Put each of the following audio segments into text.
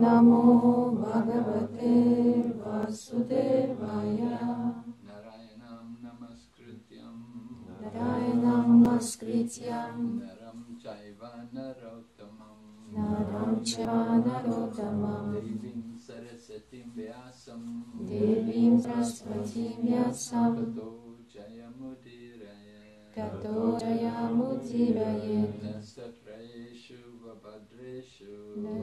Namo Bhagavate Vasudevaya. Narayanam Namaskrityam Naram Chaiva Narottamam Devim Sarasatim Vyasam Tato Jayamudiraye Nastaprayeshu Vabhadreshu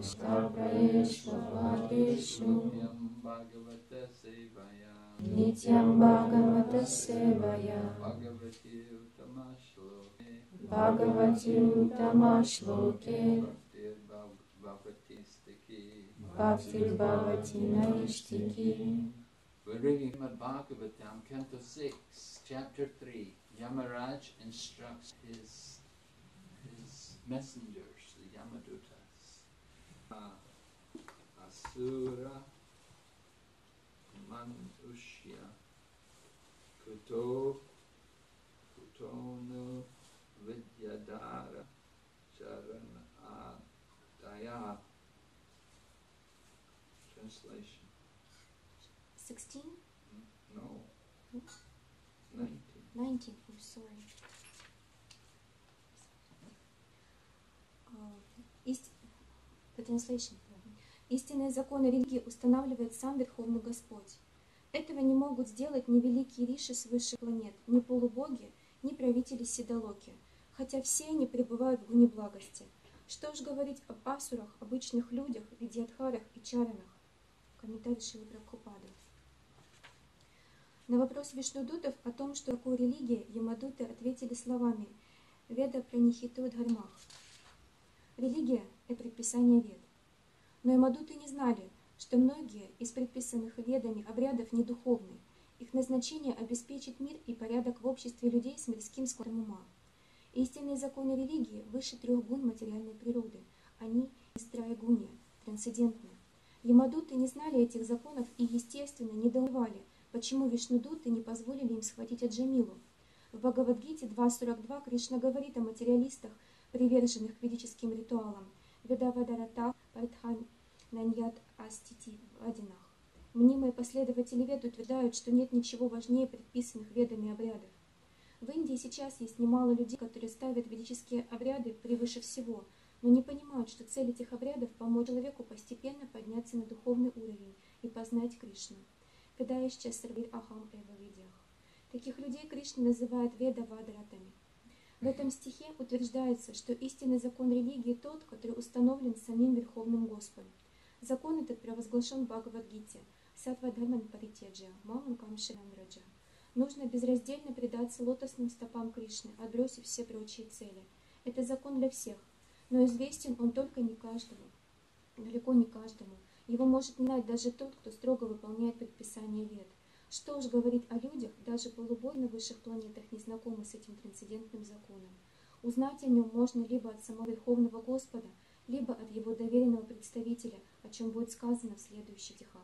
Nityam Bhagavata Sevaya Bhagavati Uttama Shloke Bhaktir Bhavati Naishtiki. We're reading Srimad Bhagavatam, Canto 6, Chapter 3. Yamaraj instructs his messengers, the Yamadutas. Asura Manushya Kutonu Vidyadara Charana Daya. Translation 16? No. 19. 19, I'm sorry. The translation. Истинные законы религии устанавливает сам Верховный Господь. Этого не могут сделать ни великие риши с высших планет, ни полубоги, ни правители Сидалоки, хотя все они пребывают в гуне благости. Что ж говорить об асурах, обычных людях, видьядхарах и чаранах? Комментарий Шрилы Прабхупады. На вопрос вишнудутов о том, что такое религия, ямадуты ответили словами «Веда пранихиту дхармах». Религия – это предписание вед. Но ямадуты не знали, что многие из предписанных ведами обрядов не духовны. Их назначение – обеспечить мир и порядок в обществе людей с мирским складом ума. Истинные законы религии выше 3 гун материальной природы. Они истрая-гуни, трансцендентны. Ямадуты не знали этих законов и, естественно, недоумевали, почему вишнудуты не позволили им схватить Аджамилу. В Бхагавад-гите 2.42 Кришна говорит о материалистах, приверженных ведическим ритуалам. Ведавадарата Партхан Наньят Астити Вадинах. Мнимые последователи вед утверждают, что нет ничего важнее предписанных ведами обрядов. В Индии сейчас есть немало людей, которые ставят ведические обряды превыше всего, но не понимают, что цель этих обрядов – помочь человеку постепенно подняться на духовный уровень и познать Кришну. Таких людей Кришна называет веда-вадаратами. В этом стихе утверждается, что истинный закон религии тот, который установлен самим Верховным Господом. Закон этот провозглашен в Бхагавад-гите «Сатвадхарман паритеджа, мамам камширам раджа». Нужно безраздельно предаться лотосным стопам Кришны, отбросив все прочие цели. Это закон для всех, но известен он только не каждому, далеко не каждому. Его может не знать даже тот, кто строго выполняет предписания вед. Что уж говорить о людях, даже полубоги на высших планетах не знакомы с этим трансцендентным законом. Узнать о нем можно либо от самого Верховного Господа, либо от его доверенного представителя, о чем будет сказано в следующих стихах.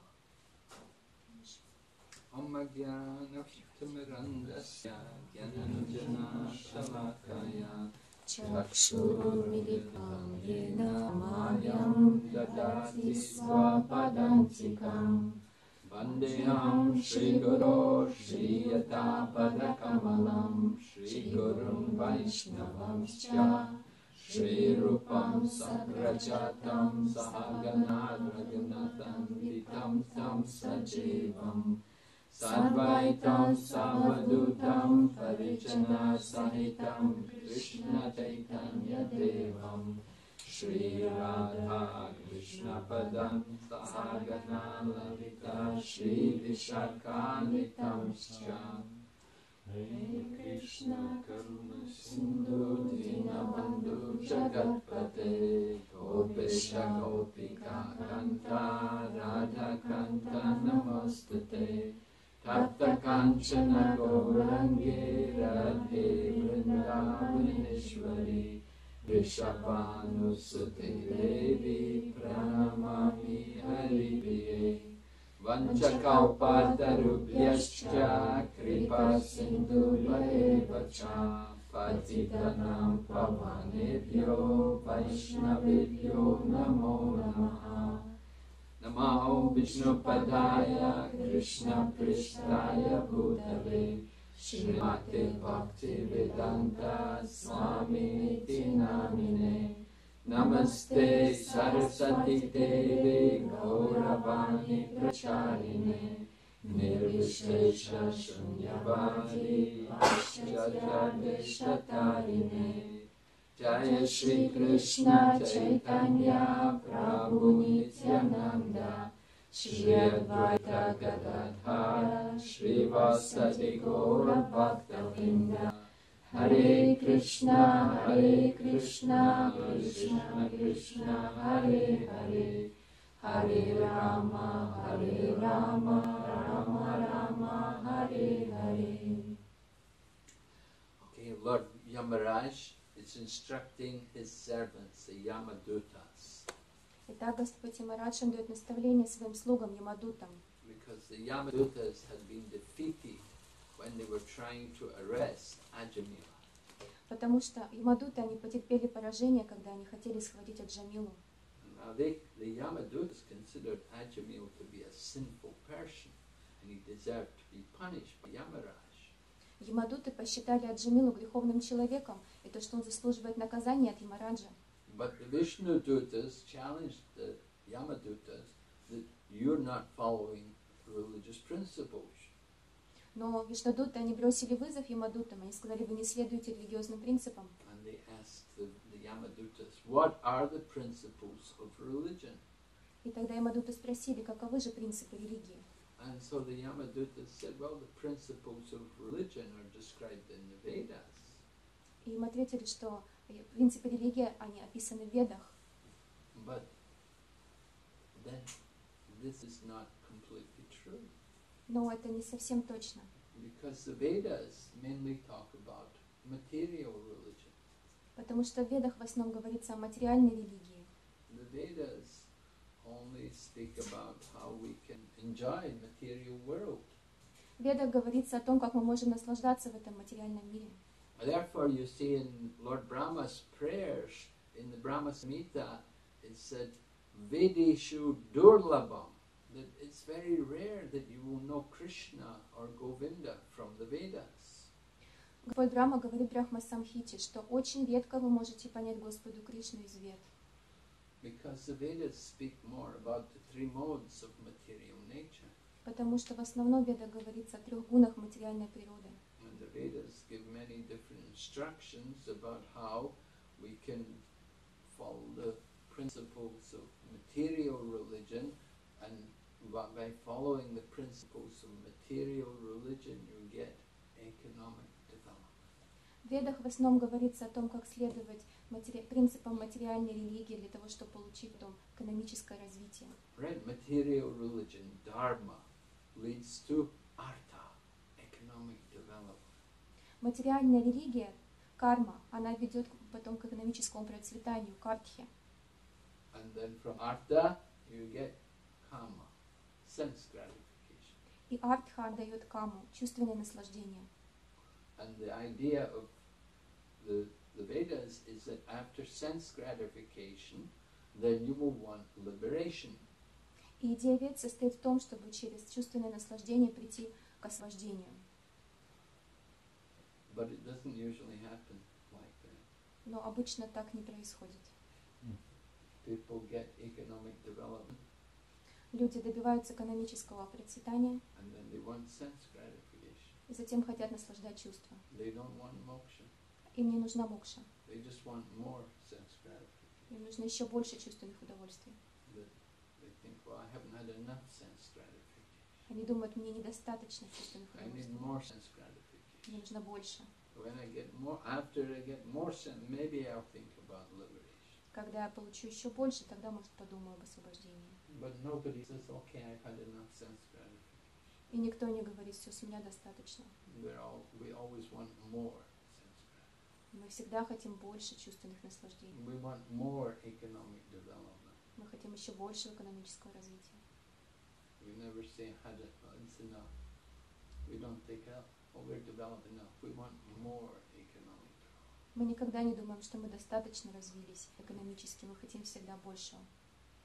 Чакшурмилитам ена мадьям дадати свападантикам Вандехам Шри Гуро Шри Ятапада Камалам Шри Гурум Вайшнавам Ча Шри Рупам Саграчатам Сахагана Рагунатам Витам Там Садживам Sarvaitam Savadutam Parichana Sahitam Krishna Chaitanya Devam Shri Radha Krishna Padam Sahagana Lalita Shri Vishakanitam Scha Hare Krishna Karuna Sindhu Dinabandhu Jagatpate Gopesha Gopika Kanta Radha Kanta Namostate Tapta Kanchana Gaurangi Radhe Vrindavaneshwari Vrishabhanusute Devi Pranamami Haripriye Vanchakalpatarubhyascha Kripa Sindhubhayevacha Patitanam Pavanebhyo Vaishnavebhyo Namo Namaha Namo Vishnupadaya Krishna Prishtaya Bhutale Srimate Bhaktivedanta Swami Niti Namine Namaste Saraswati Devi Gauravani Pracharine Nirvishesha Shunyavadi Vaishyajarveshtatarine Jaya Shri Krishna Chaitanya Prabhu Nityananda Shri Advaita Gadadhara Shri Vasadi Gaura Bhaktavinda Hare Krishna Krishna Krishna Hare Hare Hare Rama Rama Rama Hare Hare. Okay, Lord Yamaraj is instructing his servants, the Yamadutas. Итак, Господь Ямарадж дает наставление своим слугам Ямадутам, Because the Yamadutas had been defeated when they were trying to arrest Ajamila. потому что Ямадуты, они потерпели поражение, когда они хотели схватить Аджамилу. Now the Yamadutas considered Ajamil to be a sinful person and he deserved to be punished by Yamaraj. Ямадуты посчитали Аджамилу греховным человеком, и то, что он заслуживает наказания от Ямараджа. But the Vishnudutas challenged the Yamadutas that you're not following religious principles. Но Вишнудуты, они бросили вызов Ямадутам, они сказали, вы не следуете религиозным принципам. And they asked the Yamadutas, what are the principles of religion? И тогда Ямадуты спросили, каковы же принципы религии. And so the Yamadutas said, well, the principles of religion are described in the Vedas. И им ответили, что принципы религии, они описаны в Ведах. But then this is not completely true. Но это не совсем точно. Because the Vedas mainly talk about material religion. Потому что в Ведах в основном говорится о материальной религии. The Vedas only speak about how we can enjoy material world. В Ведах говорится о том, как мы можем наслаждаться в этом материальном мире. Therefore, you see in Lord Brahma's prayers, in the Brahma Samhita, it said, Vedeshu Durlabham, that it's very rare that you will know Krishna or Govinda from the Vedas. Господь Брахма говорит в Брахма Самхите, что очень редко вы можете понять Господу Кришну из Вед. Because the Vedas speak more about the three modes of material nature. Потому что в основном в Ведах говорится о трех гунах материальной природы. And the Vedas give many different instructions about how we can follow the principles of material religion, and by following the principles of material religion you get economic development. В Ведах в основном говорится о том, как следовать принципам материальной религии для того, чтобы получить потом экономическое развитие. Right? Material religion, dharma, leads to artha, economic development. Материальная религия, карма, она ведет потом к экономическому процветанию, к артхе. And then from artha you get kama, sense gratification. И артха дает каму, чувственное наслаждение. And the idea of the Vedas is that after sense gratification, then you will want liberation. И идея Вед состоит в том, чтобы через чувственное наслаждение прийти к освобождению. But it doesn't usually happen like that. Но обычно так не происходит. People get economic development Люди добиваются экономического процветания and then they want sense gratification. и затем хотят наслаждать чувства. They don't want moksha. Им не нужна мокша. They just want more sense gratification. Им нужно еще больше чувственных удовольствий. They think, well, I haven't had enough sense gratification. Они думают, мне недостаточно чувственных I need удовольствий. more sense gratification. Мне нужно больше. When I get more, after I get more sense, maybe I'll think about liberation. Когда я получу еще больше, тогда, может, подумаю об освобождении. But nobody says, okay, I've had enough sense gratification. И никто не говорит, все, с меня достаточно. We always want more sense gratification. Мы всегда хотим больше чувственных наслаждений. We want more economic development. Мы хотим еще больше экономического развития. We never say, it's enough. We don't think, we're developed enough. We want more economic development. Мы никогда не думаем, что мы достаточно развились экономически. Мы хотим всегда большего.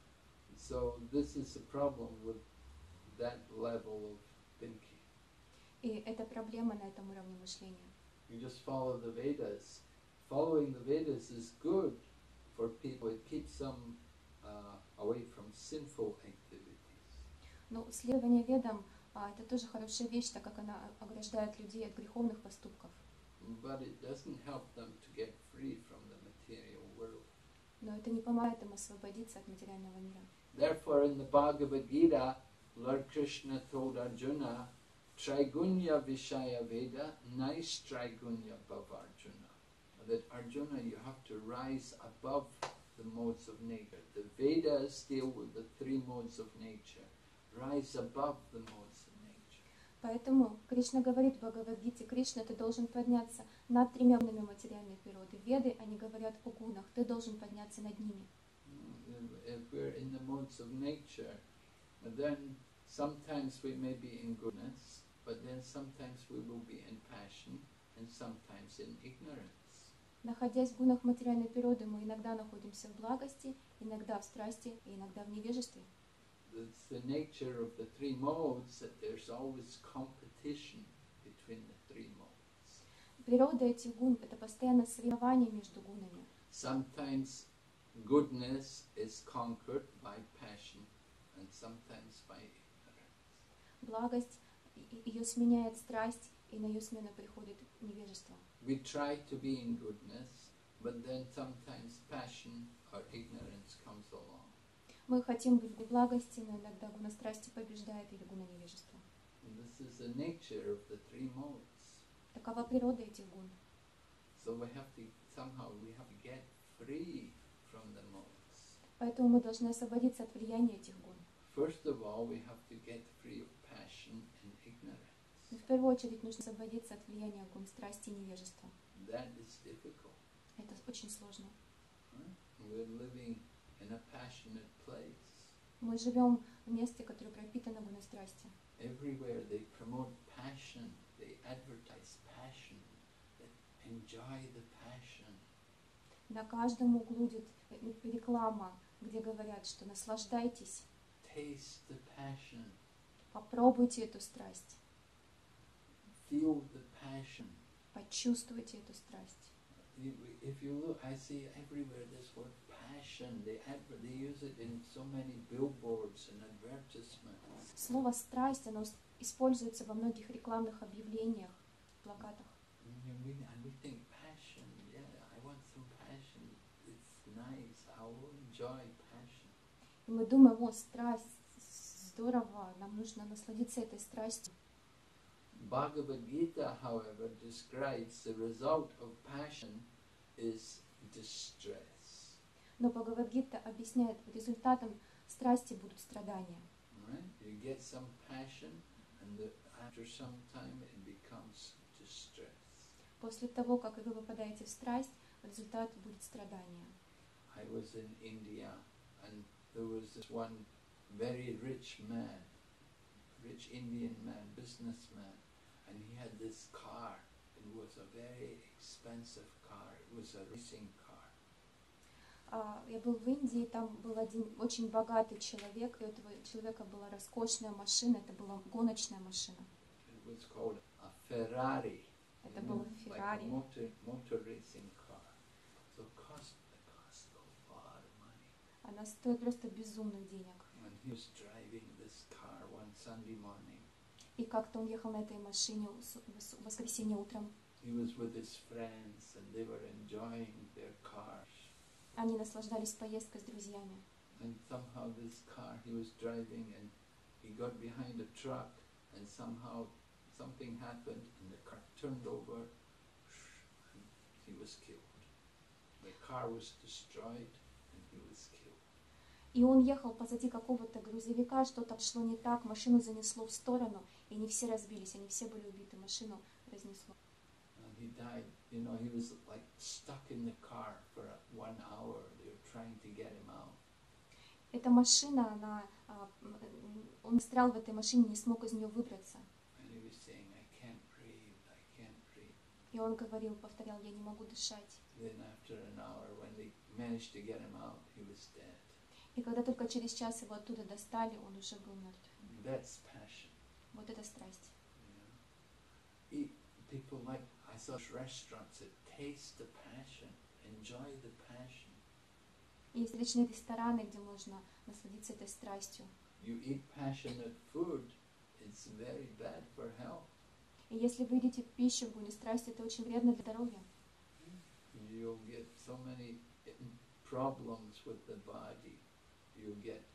So this is the problem with that level of thinking. И это проблема на этом уровне мышления. You just follow the Vedas. Following the Vedas is good for people. It keeps them away from sinful activities. Но следование ведам это тоже хорошая вещь, так как она ограждает людей от греховных поступков. But it doesn't help them to get free from the material world. Но это не помогает им освободиться от материального мира. Therefore, in the Bhagavad Gita, Lord Krishna told Arjuna, Trigunya Vishaya Veda, nice Trigunya Bhavarjuna. That Arjuna, you have to rise above the modes of nature. The Vedas deal with the three modes of nature. Rise above the modes of nature. Поэтому Кришна говорит в Бхагавад-гите: Кришна, ты должен подняться над тремя гунами материальной природы. Веды, они говорят о гунах, ты должен подняться над ними. If we're in the modes of nature, then sometimes we may be in goodness, but then sometimes we will be in passion and sometimes in ignorance. Находясь в гунах материальной природы, мы иногда находимся в благости, иногда в страсти и иногда в невежестве. It's the nature of the three modes that there's always competition between the three modes. Природа этих гун – это постоянно соревнование между гунами. Sometimes goodness is conquered by passion and sometimes by ignorance. Благость, ее сменяет страсть, и на ее смену приходит невежество. We try to be in goodness, but then sometimes passion or ignorance comes along. Мы хотим быть в благости, но иногда гуна страсти побеждает или гуна невежества. And this is the nature of the three modes. Такова природа этих гун. So we have to get free from the modes. Поэтому мы должны освободиться от влияния этих гун. First of all, we have to get free of passion and ignorance. Но в первую очередь нужно освободиться от влияния гун страсти и невежества. That is difficult. Это очень сложно. Right? We're living in a passionate place. Мы живем в месте, которое пропитано гуной страсти. Everywhere they promote passion, they advertise passion, that enjoy the passion. На каждом углу идет реклама, где говорят, что наслаждайтесь, Taste the passion, попробуйте эту страсть, feel the passion. почувствуйте эту страсть. If you look, I see everywhere this word passion. They use it in so many billboards and advertisements. Слово «страсть», оно используется во многих рекламных объявлениях, плакатах. And we think passion, yeah, I want some passion. It's nice. I will enjoy passion. И мы думаем: о, страсть, здорово, нам нужно насладиться этой страстью. Bhagavad Gita, however, describes the result of passion is distress. Но Бхагавад-гита объясняет, результатом страсти будут страдания. Right? You get some passion, and after some time it becomes distress. После того, как вы попадаете в страсть, результат будет страдание. I was in India, and there was this one very rich man, rich Indian man, businessman, and he had this car. It was a very expensive car. It was a racing car. Я был в Индии, там был один очень богатый человек, и у этого человека была роскошная машина, это была гоночная машина. It was called a Ferrari. Это было Феррари. Like a motor racing car. So it cost a lot of money. Она стоит просто безумных денег. And he was driving this car one Sunday morning. И как-то он ехал на этой машине в воскресенье утром. He was with his friends and they were enjoying their cars. Они наслаждались поездкой с друзьями. And somehow this car he was driving, and he got behind a truck, and somehow something happened and the car turned over and he was killed. The car was destroyed and he was killed. И он ехал позади какого-то грузовика, что-то шло не так, машину занесло в сторону, и они все разбились, они все были убиты, машину разнесло. And he died, you know, he was like stuck in the car for 1 hour. They were trying to get him out. Эта машина, он застрял в этой машине, не смог из нее выбраться. And he was saying, I can't breathe, I can't breathe. И он говорил, повторял: я не могу дышать. Then after an hour, when they managed to get him out, he was dead. И И когда только через час его оттуда достали, он уже был мертв. That's passion. Вот это страсть. Yeah. People like, I saw restaurants that taste the passion, enjoy the passion. Есть различные рестораны, где можно насладиться этой страстью. You eat passionate food, it's very bad for health. И если вы едите пищу в гуне страсти, это очень вредно для здоровья. You'll get so many problems with the body. You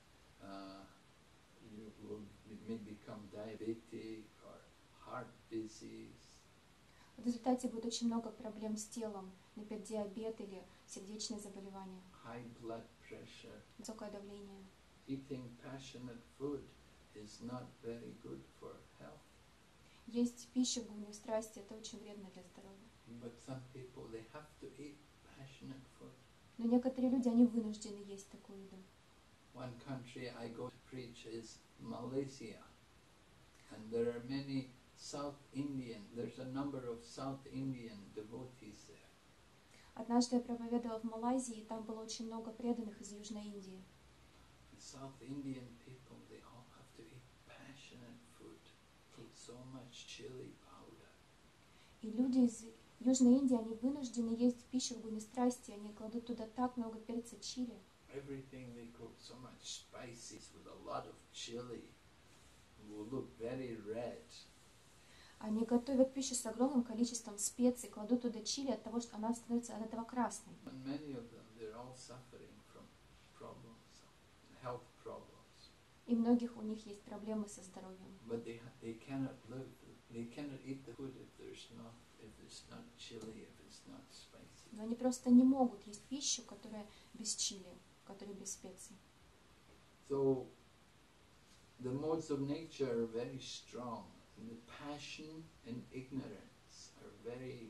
may become diabetic or heart disease. В результате будет очень много проблем с телом, например, диабет или сердечные заболевания, High blood pressure. высокое давление. Eating passionate food is not very good for health. Есть пища в гуне страсти, это очень вредно для здоровья. But some people, they have to eat passionate food. Но некоторые люди, они вынуждены есть такую еду. One country I go to preach is Malaysia. And there are many South Indian, there's a number of South Indian devotees there. Однажды я проповедовала в Малайзии, и там было очень много преданных из Южной Индии. The South Indian people, they all have to eat passionate food. Put so much chili powder. И люди из Южной Индии, они вынуждены есть пищу в гуне страсти, они кладут туда так много перца чили. Everything they cook so much spices with a lot of chili will look very red. Они готовят пищу с огромным количеством специй, кладут туда чили от того, что она становится от этого красной. And many of them, they're all suffering from problems, health problems. И многих у них есть проблемы со здоровьем. But they cannot live, they cannot eat the food if it's not chili, if it's not spicy. Но они просто не могут есть пищу, которая без чили, которая без специй. So the modes of nature are very strong. And the passion and ignorance are very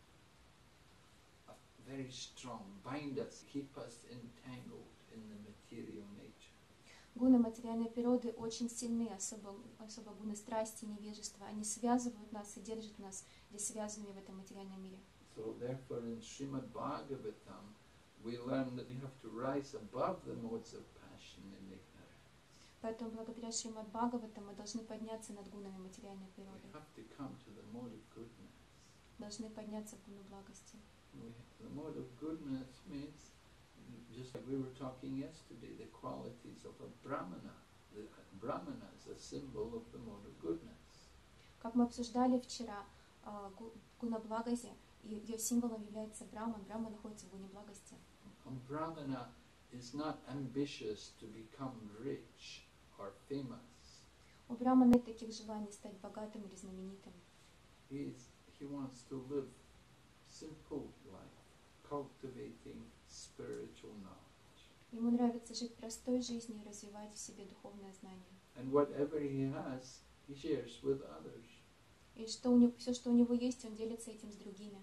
strong, bind us, keep us entangled in the material nature. Гуны материальной природы очень сильны, особо гуны страсти и невежества. Они связывают нас и держат нас здесь связанными в этом материальном мире. So therefore in Srimad Bhagavatam we learn that we have to rise above the modes of passion and ignorance. Поэтому благодаря Шримад Бхагаватам мы должны подняться над гунами материальной We природы. have to come to the mode of goodness. Должны подняться в гуну благости. The mode of goodness means, just like we were talking yesterday, the qualities of a Brahmana. The Brahmana is a symbol of the mode of goodness. Как мы обсуждали вчера, гуна благости, ее символом является Брахман. Брахман находится в гуне благости. A Brahmana is not ambitious to become rich or famous. У Брахмана нет таких желаний стать богатым или знаменитым. He wants to live simple life, cultivating spiritual knowledge. Ему нравится жить простой жизнью и развивать в себе духовное знание. And whatever he has, he shares with others. И все, что у него есть, он делится этим с другими.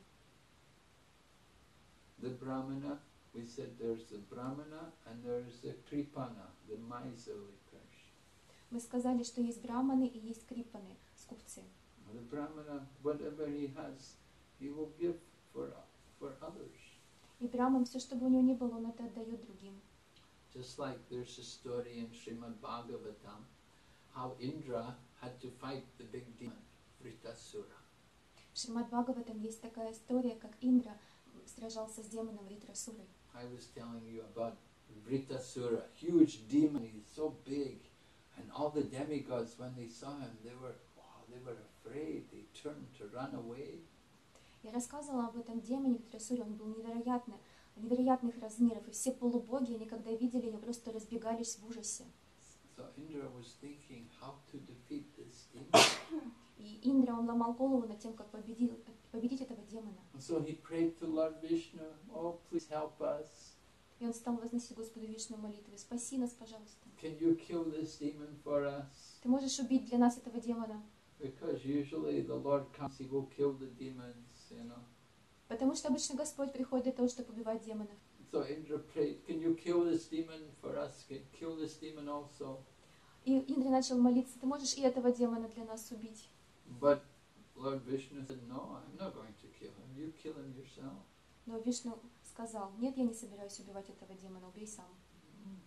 The Brahmana, we said there's the Brahmana and there's the Kripana, the miserly person. Мы сказали, что есть браманы и есть крипаны, скупцы. The Brahmana, whatever he has, he will give for others. И браман, все, что бы у него ни было, он это отдает другим. Just like there's a story in Srimad Bhagavatam, how Indra had to fight the big demon, Vritasura. В Шримад Бхагаватам есть такая история, как Индра сражался с демоном Вритрасурой. I was telling you about Vritasura, huge demon, he's so big, and all the demigods, when they saw him, they were afraid, they turned to run away. Я рассказывала об этом демоне Вритрасуре, он был невероятных размеров, и все полубоги, они когда видели его, просто разбегались в ужасе. So Indra was thinking how to defeat this demon. И Индра, он ломал голову над тем, как победить этого демона. And so he prayed to Lord Vishnu, oh, please help us. И он стал возносить Господу Вишну молитвы: «Спаси нас, пожалуйста. Can you kill this demon for us? Ты можешь убить для нас этого демона?» Because usually the Lord comes, he will kill the demons, you know. Потому что обычно Господь приходит для того, чтобы убивать демонов. So Indra prayed, can you kill this demon for us? Can you kill this demon also? И Индра начал молиться: «Ты можешь и этого демона для нас убить?» But Lord Vishnu said, no, I'm not going to kill him. You kill him yourself. Но Вишну сказал: «Нет, я не собираюсь убивать этого демона, убей сам». Because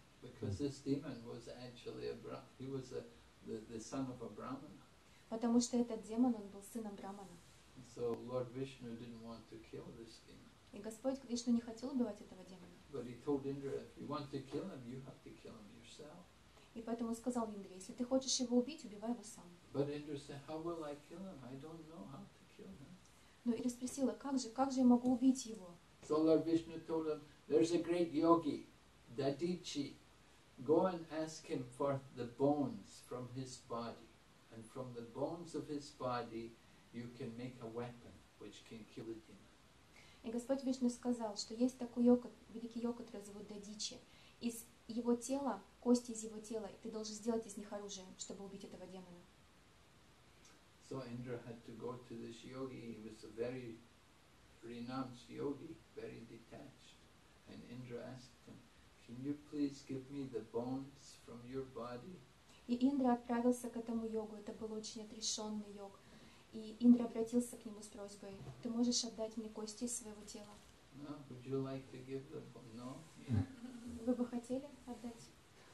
Because this demon was actually he was the son of a Brahmana. Потому что этот демон, он был сыном Брамана. So Lord Vishnu didn't want to kill this demon. И Господь Вишну не хотел убивать этого демона. But he told Indra, if you want to kill him, you have to kill him yourself. И поэтому сказал Индре, если ты хочешь его убить, убивай его сам. But Indra said, how will I kill him? I don't know how to kill him. Но Индра спросила, как же я могу убить его? So Lord Vishnu told him, there's a great yogi, Dadichi. Go and ask him for the bones from his body. And from the bones of his body, you can make a weapon which can kill the demon. И Господь Вишну сказал, что есть такой йог, великий йог, который зовут Дадичи. Из его тела, кости из его тела, и ты должен сделать из них оружие, чтобы убить этого демона. So Indra had to go to this yogi. He was a very renounced yogi, very detached. And Indra asked him, can you please give me the bones from your body? И Индра отправился к этому йогу. Это был очень отрешенный йог. И Индра обратился к нему с просьбой: ты можешь отдать мне кости из своего тела? No, would you like to give the no? Вы бы хотели отдать?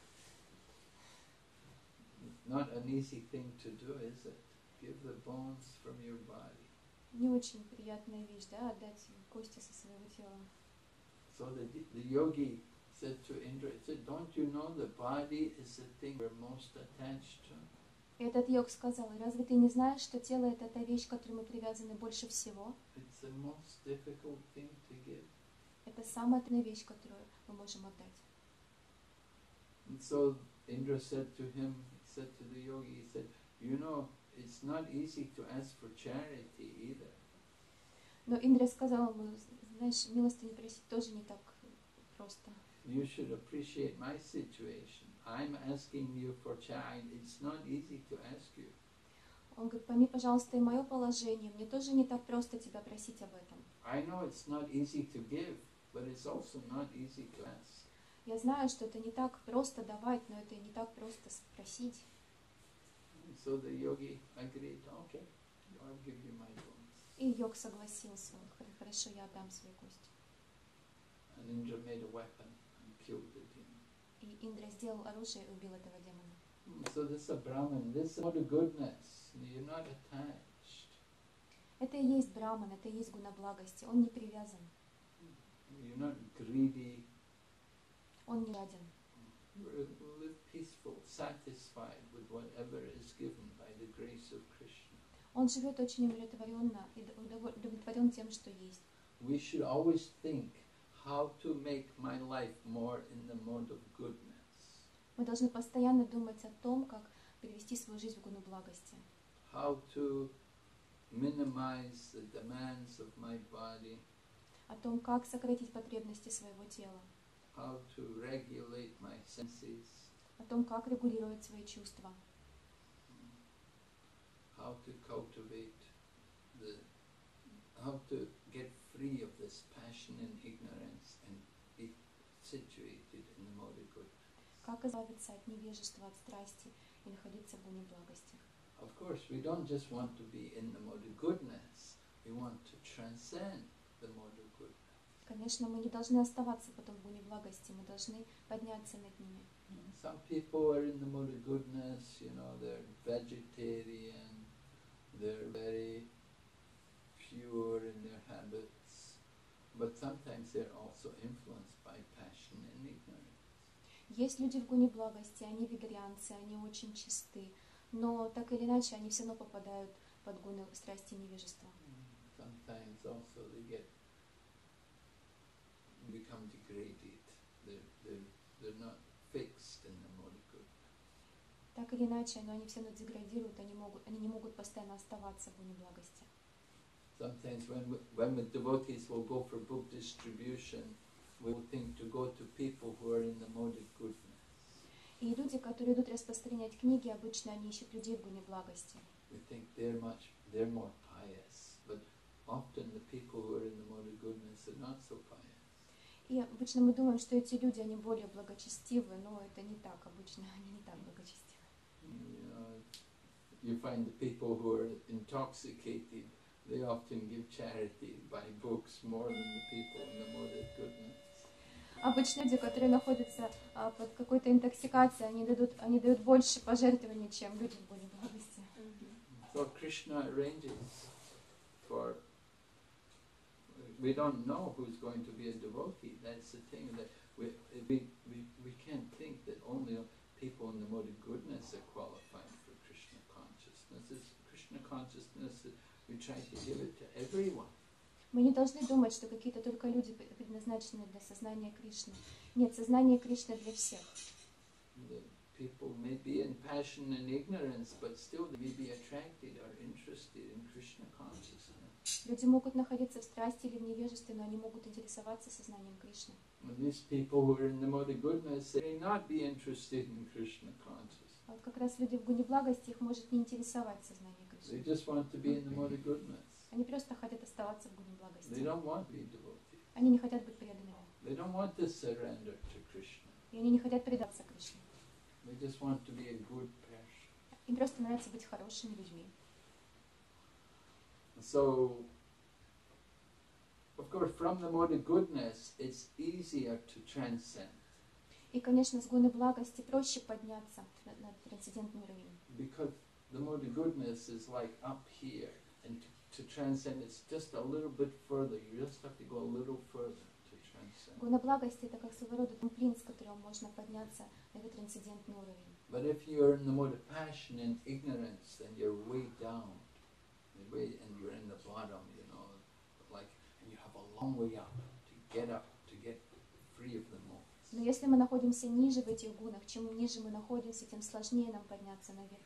Not an easy thing to do, is it? Give the bones from your body. Не очень приятная вещь, да, отдать кости со своего тела. So the yogi said to Indra, he said, don't you know the body is the thing we're most attached to? И этот йог сказал: разве ты не знаешь, что тело — это та вещь, к которой мы привязаны больше всего? It's the most difficult thing to give. Это самая трудная вещь, которую мы можем отдать. And so Indra said to him, he said to the yogi, he said, you know, it's not easy to ask for charity either. Но Индра сказал ему: знаешь, милостыню просить тоже не так просто. You should appreciate my situation. I'm asking you for charity. It's not easy to ask you. Он говорит: пойми, пожалуйста, и мое положение. Мне тоже не так просто тебя просить об этом. I know it's not easy to give, but it's also not easy to ask. Я знаю, что это не так просто давать, но это и не так просто спросить. And so the yogi agreed, okay, I'll give you my bones. И йог согласился. Хорошо, я отдам свои кости. And Indra made a weapon and killed the demon. И Индра сделал оружие и убил этого демона. So this is a Brahman, this is not a goodness. You're not attached. Это и есть браман, это и есть гуна благости. Он не привязан, You're not greedy. он не жаден. You live peaceful, satisfied with whatever is given by the grace of Krishna. Он живет очень умиротворенно и удовлетворен тем, что есть. We should always think how to make my life more in the mode of goodness. Мы должны постоянно думать о том, как перевести свою жизнь в гуну благости. How to minimize the demands of my body. О том, как сократить потребности своего тела. How to regulate my senses. О том, как регулировать свои чувства. How to cultivate how to get free of this passion and ignorance and be situated in the mode of goodness. Как избавиться от невежества, от страсти и находиться в гуне благости. Of course, we don't just want to be in the mode of goodness, we want to transcend the mode of goodness. Конечно, мы не должны оставаться потом в гуне благости, мы должны подняться над ними. Some people are in the mode of goodness, you know, they're vegetarian, they're very pure in their habits, but sometimes they're also influenced by passion and ignorance. Есть люди в гуне благости, они вегетарианцы, они очень чисты, но так или иначе они все равно попадают под гуны страсти и невежества. Sometimes also they become degraded. They're not fixed in the mode of goodness. Так или иначе, но они все равно деградируют, они не могут постоянно оставаться в гуне благости. Sometimes when the devotees will go for book distribution, we will think to go to people who are in the mode of goodness. И люди, которые идут распространять книги, обычно они ищут людей в гуне благости. We think they're more pious, but often the people who are in the mode of goodness are not so pious. И обычно мы думаем, что эти люди, они более благочестивы, но это не так, обычно они не так благочестивы. You find the people who are intoxicated, they often give charity, buy books more than the people in the mode of goodness. Обычно люди, которые находятся под какой-то интоксикацией, они дают больше пожертвований, чем люди в более благости. So Krishna arranges for, we don't know who's going to be a devotee. That's the thing, that we can't think that only people in the mode of goodness are qualified for Krishna consciousness. It's Krishna consciousness that we try to give it to everyone. Мы не должны думать, что какие-то только люди предназначены для сознания Кришны. Нет, сознание Кришны для всех. The people may be in passion and ignorance, but still they may be attracted or interested in Krishna consciousness. Люди могут находиться в страсти или в невежестве, но они могут интересоваться сознанием Кришны. And these people who are in the mode of goodness, they may not be interested in Krishna consciousness. А вот как раз люди в гуне благости, их может не интересовать сознание They Кришны. just want to be in the mode of goodness. Они просто хотят оставаться в гуне They благости. don't want to be devotees. Они не хотят быть преданными. They don't want to surrender to Krishna. И они не хотят предаться Кришне. They just want to be a good person. Им просто нравится быть хорошими людьми. So, of course, from the mode of goodness, it's easier to transcend. И, конечно, с гуны благости проще подняться на трансцендентный уровень. Because the mode of goodness is like up here, and to transcend it's just a little bit further. You just have to go a little further to transcend. Гуна благости — это как своего рода трамплин, с которого можно подняться на этот трансцендентный уровень. But if you're in the mode of passion and ignorance, then you're way down, and you're in the bottom, you know, like, and you have a long way up, to get free of the modes. Но если мы находимся ниже в этих гунах, чем ниже мы находимся, тем сложнее нам подняться наверх.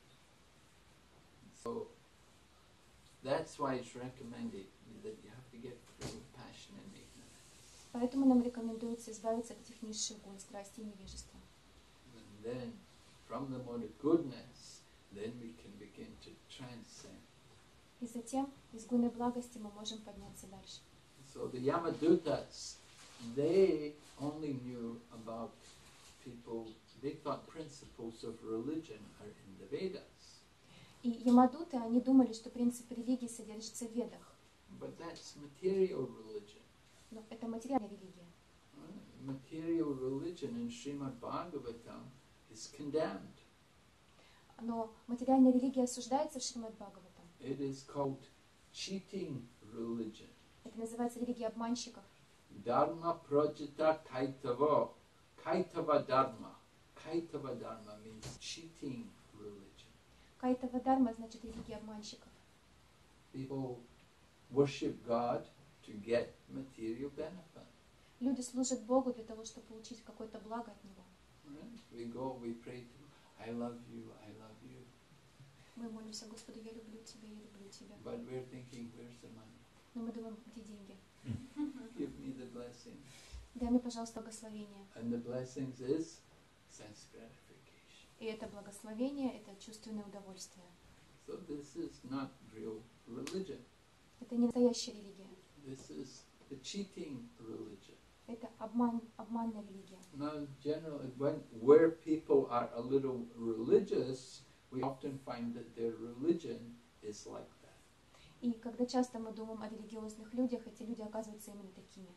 So that's why it's recommended that you have to get free of passion and ignorance. Поэтому нам рекомендуется избавиться от этих низших гун, страсти и невежества. And then, from the mode of goodness, then we can begin to transcend. И затем из гуны благости мы можем подняться дальше. So the Yamadutas, they only knew about people, they thought principles of religion are in the Vedas. И ямадуты, они думали, что принцип религии содержится в ведах. But that's material religion. Но это материальная религия. Material religion in Srimad Bhagavatam is condemned. Но материальная религия осуждается в Шримад Бхагаватам. It is called cheating religion. Это называется религия обманщиков. Dharma prajita kaitava. Kaitava dharma. Kaitava dharma means cheating religion. Кайтава дарма значит религия обманщиков. People worship God to get material benefit. Люди служат Богу для того, чтобы получить какое-то благо от Него. Right? We go, we pray to, I love you, I love you. Мы молимся Господу, я люблю Тебя, я люблю Тебя. But we're thinking, where's the money? Но мы думаем, где деньги? Give me the blessing. Дай мне, пожалуйста, благословение. And the blessings is sense gratification. И это благословение, это чувственное удовольствие. So this is not real religion. Это не настоящая религия. This is the cheating religion. Это обманная религия. Now, generally, where people are a little religious, we often find that their religion is like that. И когда часто мы думаем о религиозных людях, эти люди оказываются именно такими.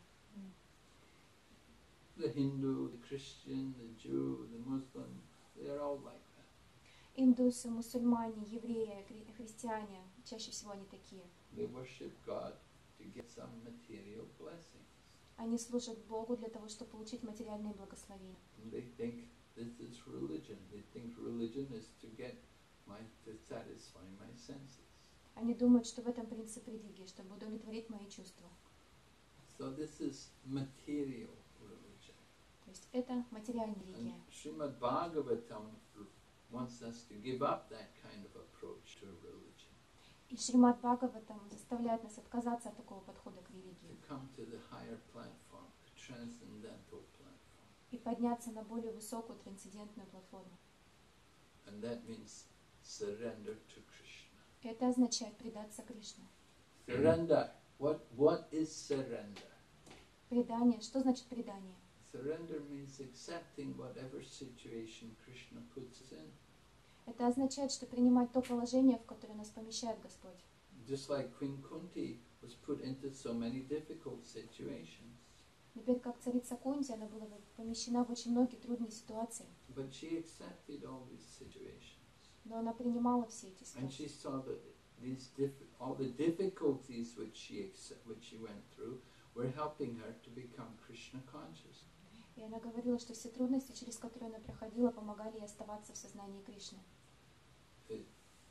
The Hindu, the Christian, the Jew, the Muslim, they are all like that. Индусы, мусульмане, евреи, христиане, чаще всего они такие. They worship God to get some material blessings. Они служат Богу для того, чтобы получить материальные благословения. And they think this is religion. They think religion is to satisfy my senses. Они думают, что в этом принцип религии, чтобы удовлетворить мои чувства. So this is material religion. То есть это материальная And религия. Srimad Bhagavatam wants us to give up that kind of approach to religion, И Шримад Бхагаватам заставляет нас отказаться от такого подхода к to религии come to the higher platform, the transcendental platform. и подняться на более высокую трансцендентную платформу. And that means surrender to Krishna. И это означает предаться Кришне. Surrender. What is surrender? Предание. Что значит предание? Surrender means accepting whatever situation Krishna puts us in. Это означает, что принимать то положение, в которое нас помещает Господь. Just like Queen Kunti was put into so many difficult situations. Например, как царица Кунти, она была помещена в очень многие трудные ситуации, but she accepted all these situations. но она принимала все эти And she ситуации. saw that all the difficulties which she went through were helping her to become Krishna conscious. И она говорила, что все трудности, через которые она проходила, помогали ей оставаться в сознании Кришны. It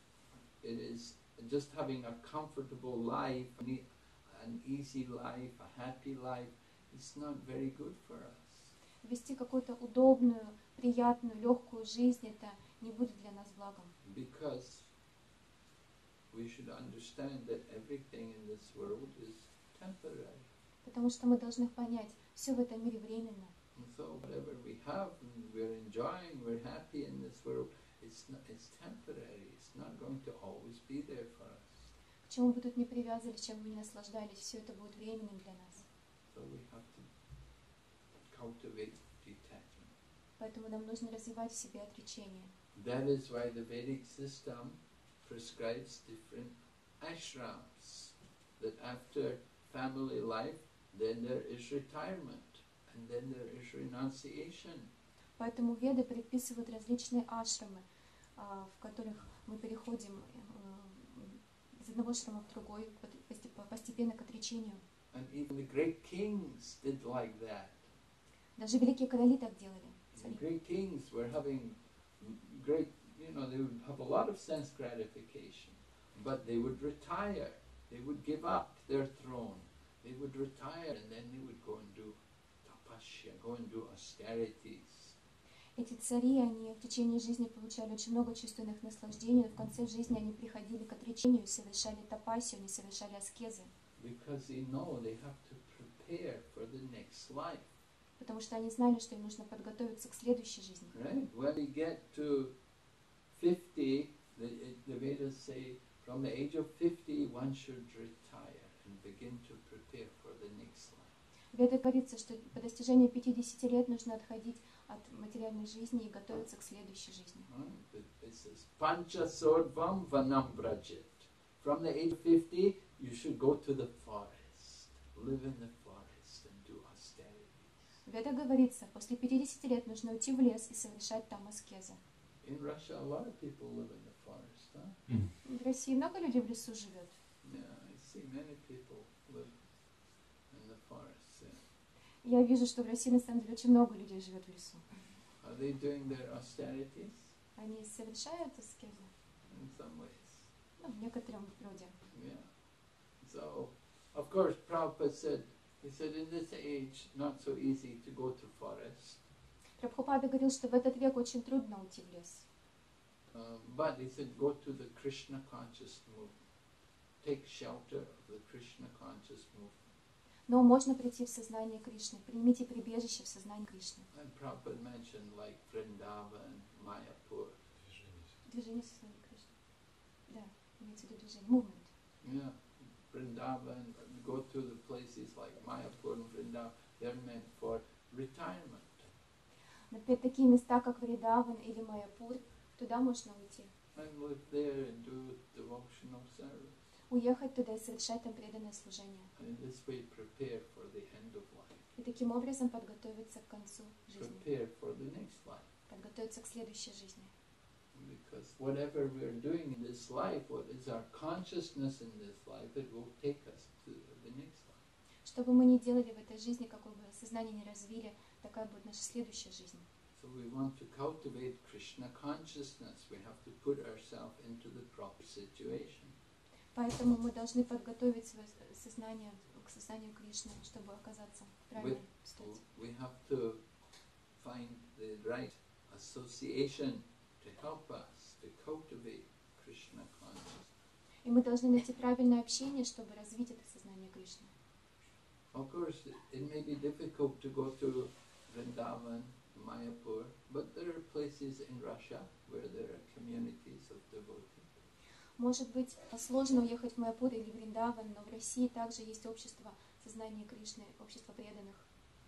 is just having a comfortable life, an easy life, a happy life. It's not very good for us. Вести какую-то удобную, приятную, легкую жизнь, это не будет для нас благом. Because we should understand that everything in this world is temporary. Потому что мы должны понять, все в этом мире временно. And so whatever we have, and we're enjoying, we're happy in this world, it's temporary. It's not going to always be there for us. К чему бы тут ни привязывались, чем бы ни наслаждались, все это будет временным для нас. So we have to cultivate detachment. Поэтому нам нужно развивать в себе отречение. That is why the Vedic system prescribes different ashrams. That after family life, then there is retirement, and then there is renunciation. Поэтому Веды предписывают различные ашрамы, в которых мы переходим из одного ашрама в другой, постепенно к отречению. And even the great kings did like that. Даже великие короли так делали. The great kings were having great, they would have a lot of sense gratification, but they would retire. They would give up their throne. They would retire, and then they would go and do tapasya, go and do austerities. Эти цари, они в течение жизни получали очень много чувственных наслаждений, но в конце жизни они приходили к отречению, совершали тапасию, они совершали аскезы. Because they know they have to prepare for the next life. Потому что они знали, что им нужно подготовиться к следующей жизни. Right? When we get to 50, the Vedas say from the age of 50 one should retire and begin to prepare for the next life. В Ведах говорится, что по достижении 50 лет нужно отходить от материальной жизни и готовиться к следующей жизни. Right? It says Pancha Sordvam Vanam Brajit. From the age of 50, you should go to the forest, live in the forest and do austerities. В Ведах говорится, после 50 лет нужно уйти в лес и совершать там аскезы. In Russia, a lot of people live in the forest, huh? В России много людей в лесу живет. Yeah, I see many people live in the forest. Yeah. Я вижу, что в России на самом деле очень много людей живет в лесу. Are they doing their austerities? Они совершают аскезы, In some ways. в некотором роде. Yeah. So, of course, Prabhupada said, he said, in this age, not so easy to go to forest. Прабхупада говорил, что в этот век очень трудно уйти в лес. But he said, go to the Krishna conscious movement. Take shelter of the Krishna conscious movement. Но можно прийти в сознание Кришны. Примите прибежище в сознании Кришны. And Prabhupada mentioned like Vrindavan, Mayapur. Движение в сознании Кришны. Да, имеется в виду движение. Movement. Yeah, Vrindavan, go to the places like Mayapur and Vrindavan, they're meant for retirement. Например, такие места, как Вриндаван или Майяпур, туда можно уйти. And live there and do devotional service. Уехать туда и совершать там преданное служение. And in this way prepare for the end of life. И таким образом подготовиться к концу жизни. Prepare for the next life. Подготовиться к следующей жизни. Because whatever we're doing in this life, what is our consciousness in this life, it will take us to the next life. Что бы мы ни делали в этой жизни, какое бы сознание ни развили, такая будет наша следующая жизнь. So we want to cultivate Krishna consciousness. We have to put ourselves into the proper situation. Поэтому мы должны подготовить свое сознание к сознанию Кришны, чтобы оказаться в правильной ситуации. We have to find the right association to help us to cultivate Krishna consciousness. И мы должны найти правильное общение, чтобы развить это сознание Кришны. Of course, it may be difficult to go to Vrindavan, Mayapur, but there are places in Russia where there are communities of devotees. Может быть, сложно уехать в Майяпур или Вриндаван, но в России также есть общество сознания Кришны, общество преданных.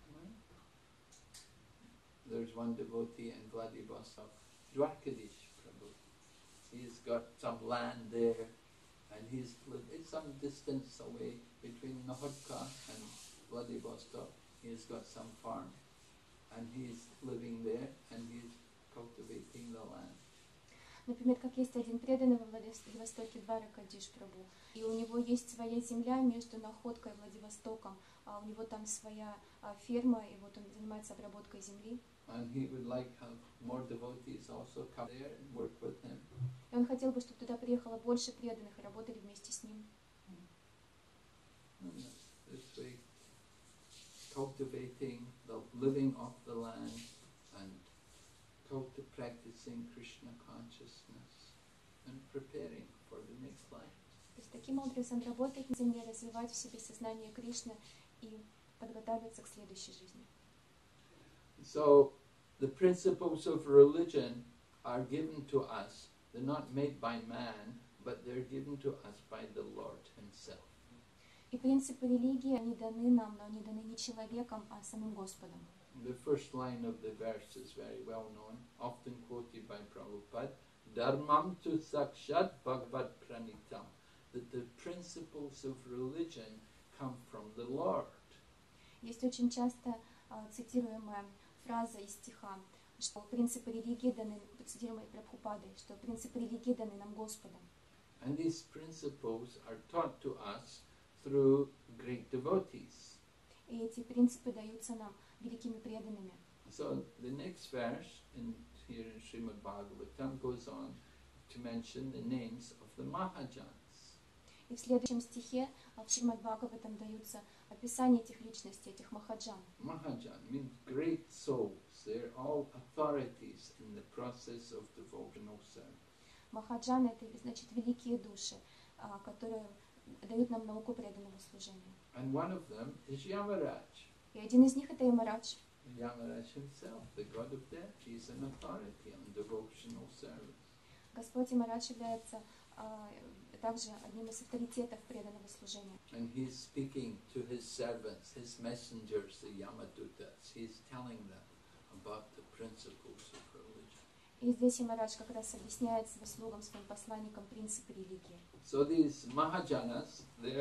There's one devotee in Vladivostok, Dwarkadish Prabhu. He's got some land there, and it's some distance away between Nahodka and Vladivostok. he's got some farm, and he's living there, and he's cultivating the land. Например, как есть один преданный во Владивостоке, Дваракадиш Прабhu, и у него есть своя земля между Находкой и Владивостоком, а у него там своя ферма, и вот он занимается обработкой земли. And he would like have more devotees also come there and work with him. И он хотел бы, чтобы туда приехало больше преданных и работали вместе с ним. And this way, cultivating the living of the land and practicing Krishna consciousness and preparing for the next life. То есть таким образом работать на земле, развивать в себе сознание Кришны и подготавливаться к следующей жизни. So the principles of religion are given to us. They're not made by man, but they're given to us by the Lord Himself. И принципы религии, они даны нам, но они даны не человеком, а самим Господом. The first line of the verse is very well known, often quoted by Prabhupada. Dharmam tu sakshat bhagavad pranitam. That the principles of religion come from the Lord. Есть очень часто цитируемая фраза из стиха, что принципы религии даны, цитируемой Прабхупадой, что принципы религии даны нам Господом. And these principles are taught to us through great devotees. И эти принципы даются нам великими преданными. So the next verse here in Srimad Bhagavatam goes on to mention the names of the Mahajans. И в следующем стихе в Шримад Бхагаватам даются описания этих личностей, этих махаджан. Mahajan means great souls. They're all authorities in the process of devotional service. Махаджан — это значит великие души, которые дают нам науку преданного служения. And one of them is Yamaraj. И один из них — это Ямарадж. Yamaraj himself, the god of death, he's an authority on devotional service. Господь Ямарадж является также одним из авторитетов преданного служения. And he's speaking to his servants, his messengers, the Yamadutas. He's telling them about the principles of religion. И здесь Ямарадж как раз объясняет своим слугам, своим посланникам принципы религии. So these Mahajanas,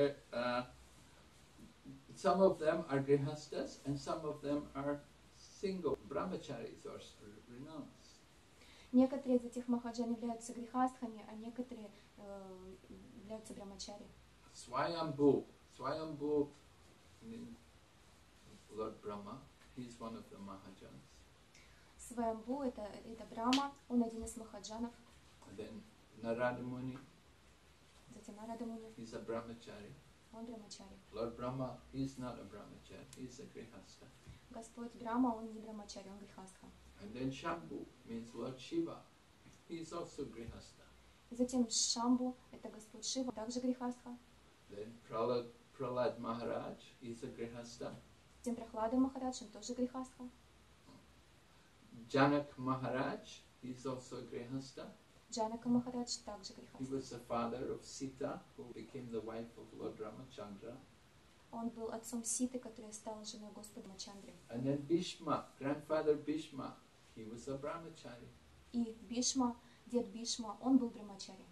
some of them are grihastas and some of them are single brahmacharis or renounced. Некоторые из этих махаджан являются грихастхами, а некоторые являются брамачари. Swayambhu means Lord Brahma. He's one of the Mahajans. Сваямбу — это Брахма, он один из махаджанов. And then Narada Muni, Затем Нарада Муни, he's a brahmachari. он брамачари. Lord Brahma, he's not a brahmachari, he's a grihasta. Господь Брахма, он не брамачари, он грихастха. And then Shambhu means Lord Shiva. He's also grihasta. И затем Шамбу — это Господь Шива, также грихастха. Then Prahlad Maharaj, he's a grihasta. Затем Прохлада Махарадж, он тоже грихастха. Janak Maharaj, he's also a grihasta. Джанака Махарадж также He грихастха. was the father of Sita, who became the wife of Lord Ramachandra. Он был отцом Ситы, которая стала женой Господа Мачандры. And then Bhishma, grandfather Bhishma, he was a brahmachari. И Бишма, дед Бишма, он был брамачари.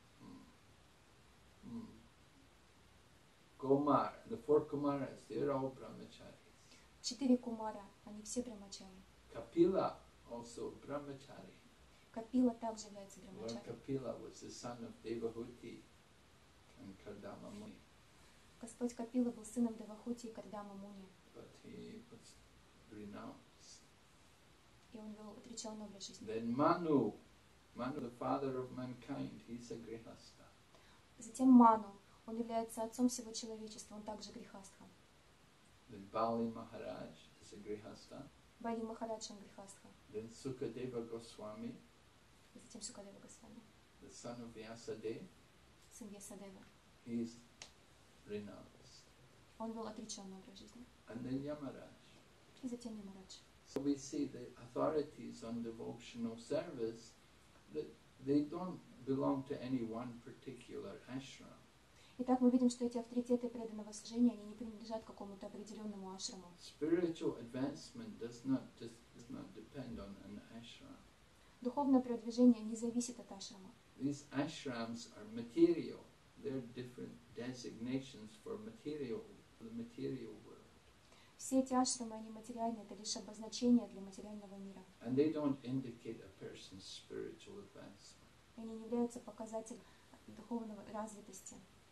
Kumar, the four Kumaras, they're all brahmacharis. 4 кумара, они все брамачари. Kapila, also brahmachari. Капила также является Lord брамачари. Kapila was the son of Devahuti and Kardama Muni, Господь Капила был сыном Девахути и Кардама Муни, but he was renounced. и он вел отреченный образ жизни. Then Manu, the father of mankind, he's a grihasta. Затем Ману, он является отцом всего человечества, он также грихастха. Then Bali Maharaj is a grihasta. Бали Махарадж, он грихастха. Then Sukadeva Goswami, И затем Сукадева Госвами, the son of Vyasadeva, сын Вьясадева. he's renounced. Он вел отреченный образ жизни. And then Yamaraj. И затем Ямарадж. So we see the authorities on devotional service, that they don't belong to any one particular ashram. Итак, мы видим, что эти авторитеты преданного служения, они не принадлежат какому-то определенному ашраму. Spiritual advancement does not depend on an ashram. Духовное продвижение не зависит от ашрама. These ashrams are material. They're different designations for the material world. Все эти ашрамы, они материальны, это лишь обозначение для материального мира. And they don't indicate a person's spiritual advancement. И они не являются показателем духовной развитости.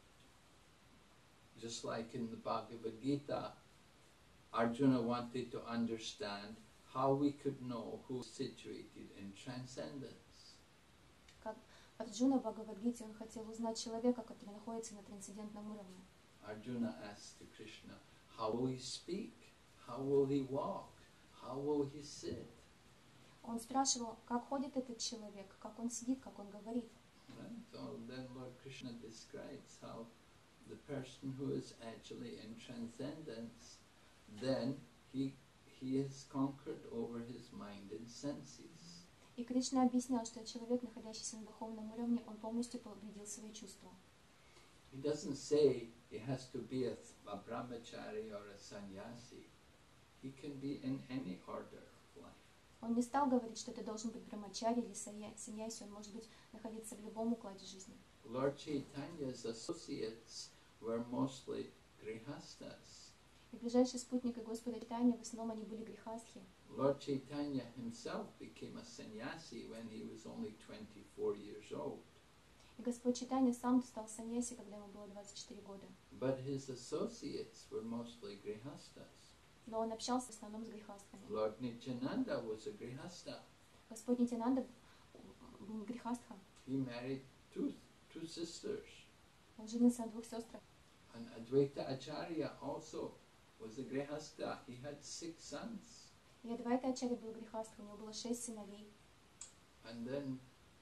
Just like in the Bhagavad Gita, Arjuna wanted to understand how we could know who's situated in transcendence. Как Арджуна в Бхагавад-гите, он хотел узнать человека, который находится на трансцендентном уровне. Arjuna asked to Krishna, how will he speak? How will he walk? How will he sit? Он спрашивал, как ходит этот человек, как он сидит, как он говорит. Right? So then Lord Krishna describes how the person who is actually in transcendence, then he has conquered over his mind and senses. И Кришна объяснял, что человек, находящийся на духовном уровне, он полностью победил свои чувства. He doesn't say he has to be a brahmachari or a sannyasi. He can be in any order of life. Он не стал говорить, что это должен быть брамачари или саньяси, он может быть находиться в любом укладе жизни. Lord Chaitanya's associates were mostly grihastas. И ближайшие спутники Господа Чайтаньи, в основном они были грехастхи. Lord Chaitanya himself became a sannyasi when he was only 24 years old. И Господь Чайтанья сам стал саньяси, когда ему было 24 года. But his associates were mostly grihastas. Но он общался в основном с грехастками. Lord Nityananda was a grihasta. Господь Нитянанда был грехастхом. He married two sisters. Он женился на 2 сестрах. And Advaita Acharya also was a grihasta. He had 6 sons. И Адвайта Ачарья был грехастхом, у него было 6 сыновей. And then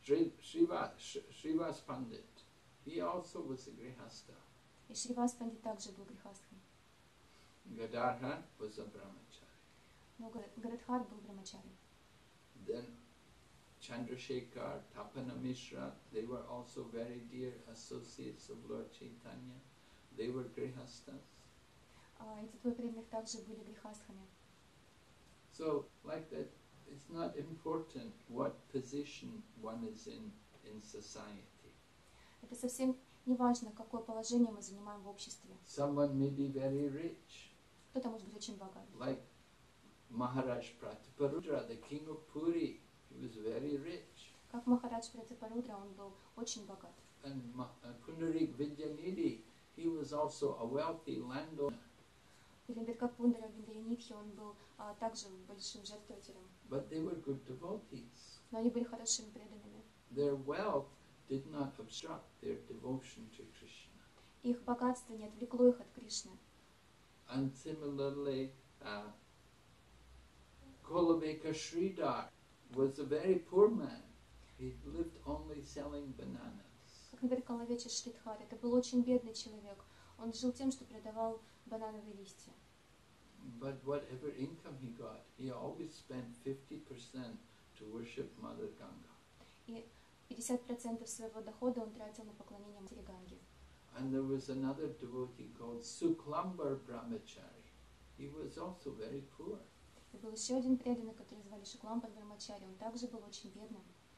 Srivas Pandit, he also was a grihasta. И Шривас Пандит также был грехастхом. Gadadhar was a brahmachari. Но Гададхар был брамачари. Then Chandrasekhar, Tapana Mishra, they were also very dear associates of Lord Chaitanya. They were grihastas. Эти 2 преданных также были грехастхами. So, like that, it's not important what position one is in society. Это совсем не важно, какое положение мы занимаем в обществе. Someone may be very rich, Кто-то может быть очень богат. like Maharaj Prataparudra, the king of Puri. He was very rich. Как Махарадж Пратапарудра, он был очень богат. And Pundarik Vidyanidhi, he was also a wealthy landowner. Или как Пундара Виндрянитхи, он был также большим жертвователем. But they were good devotees. Но они были хорошими преданными. Their wealth did not obstruct their devotion to Krishna. Их богатство не отвлекло их от Кришны. And similarly, Kolaveka Sridhar was a very poor man. He lived only selling bananas. Как, например, Калавеча Шридхар, это был очень бедный человек. Он жил тем, что продавал банановые листья. But whatever income he got, he always spent 50% to worship Mother Ganga. И 50% своего дохода он тратил на поклонение Матери Ганге. And there was another devotee called Suklambar Brahmachari. He was also very poor. И был еще один преданный, который звали Шукламбар Брамачари. Он также был очень бедным.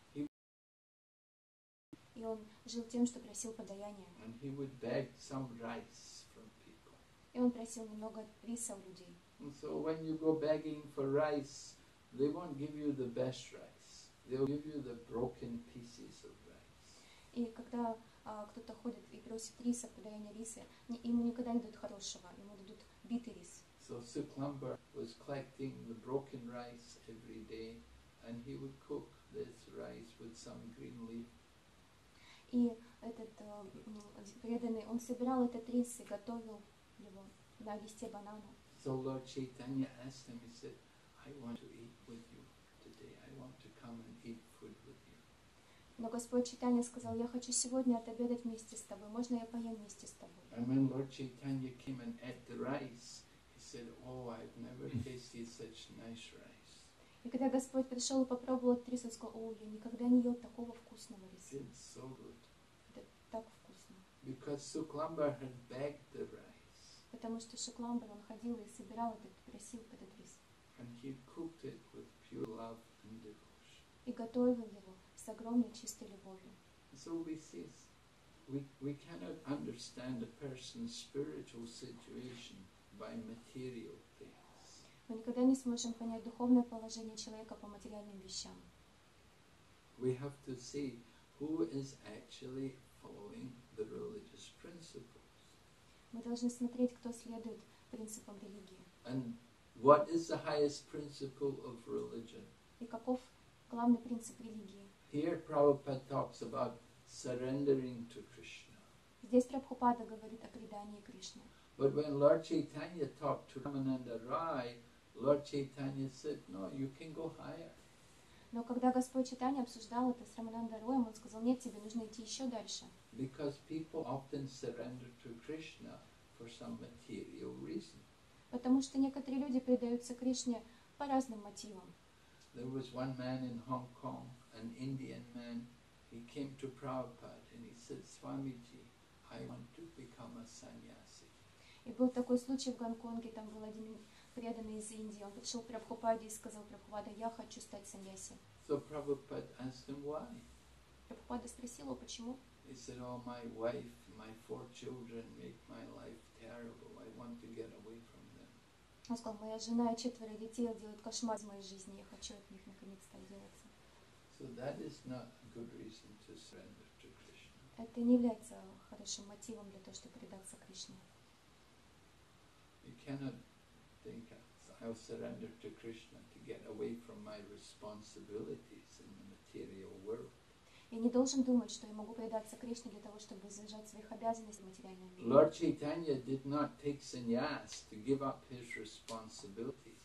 И он жил тем, что просил подаяние. And he would beg some rice from people. И он просил немного риса у людей. And so when you go begging for rice, they won't give you the best rice. They'll give you the broken pieces of rice. И когда кто-то ходит и просит риса, подаяние риса, ему никогда не дадут хорошего, ему дадут битый рис. So Suklambar was collecting the broken rice every day, and he would cook this rice with some green leaf. И этот преданный, он собирал этот рис и готовил его на листе банана. So Lord Chaitanya asked him, he said, I want to eat with you today. I want to come and eat food with you. Но Господь Чайтанья сказал: я хочу сегодня отобедать вместе с тобой. Можно я поем вместе с тобой? And when Lord Chaitanya came and ate the rice, he said, oh, I've never tasted such nice rice. И когда Господь пришел и попробовал этот рис, он сказал: о, я никогда не ел такого вкусного риса. It's so good. Это так вкусно. Because Suklambar had begged the rice, Потому что Шукламбар, он ходил и собирал этот, просил этот рис. and he cooked it with pure love and devotion. И готовил его с огромной чистой любовью. So we see, we cannot understand a person's spiritual situation by material things. Мы никогда не сможем понять духовное положение человека по материальным вещам. We have to see who is actually following the religious principles. Мы должны смотреть, кто следует принципам религии. And what is the highest principle of religion? И каков главный принцип религии? Here Prabhupada talks about surrendering to Krishna. Здесь Прабхупада говорит о предании Кришне. But when Lord Chaitanya talked to Ramananda Rai, Lord Chaitanya said, no, you can go higher. Но когда Господь Чайтанья обсуждал это с Рамананда Роем, он сказал, нет, тебе нужно идти еще дальше. Because people often surrender to Krishna for some material reason. Потому что некоторые люди предаются Кришне по разным мотивам. There was one man in Hong Kong, an Indian man. He came to Prabhupada and he said, Swamiji, I want to become a sannyasi. И был такой случай в Гонконге, там был один преданный из Индии. Он пришел к Прабхупаде и сказал, Прабхупада, я хочу стать саньяси. So Prabhupada asked him why. Прабхупада спросил его, почему. He said, oh, my wife, my 4 children make my life terrible. I want to get away from them. Он сказал, моя жена и 4 детей делают кошмар из моей жизни, я хочу от них наконец-то отделаться. So that is not a good reason to surrender to Krishna. Это не является хорошим мотивом для того, чтобы предаться Кришне. You cannot think, I'll surrender to Krishna to get away from my responsibilities in the material world. Я не должен думать, что я могу предаться Кришне для того, чтобы избежать своих обязанностей в материальном мире. Lord Chaitanya did not take sannyas to give up his responsibilities.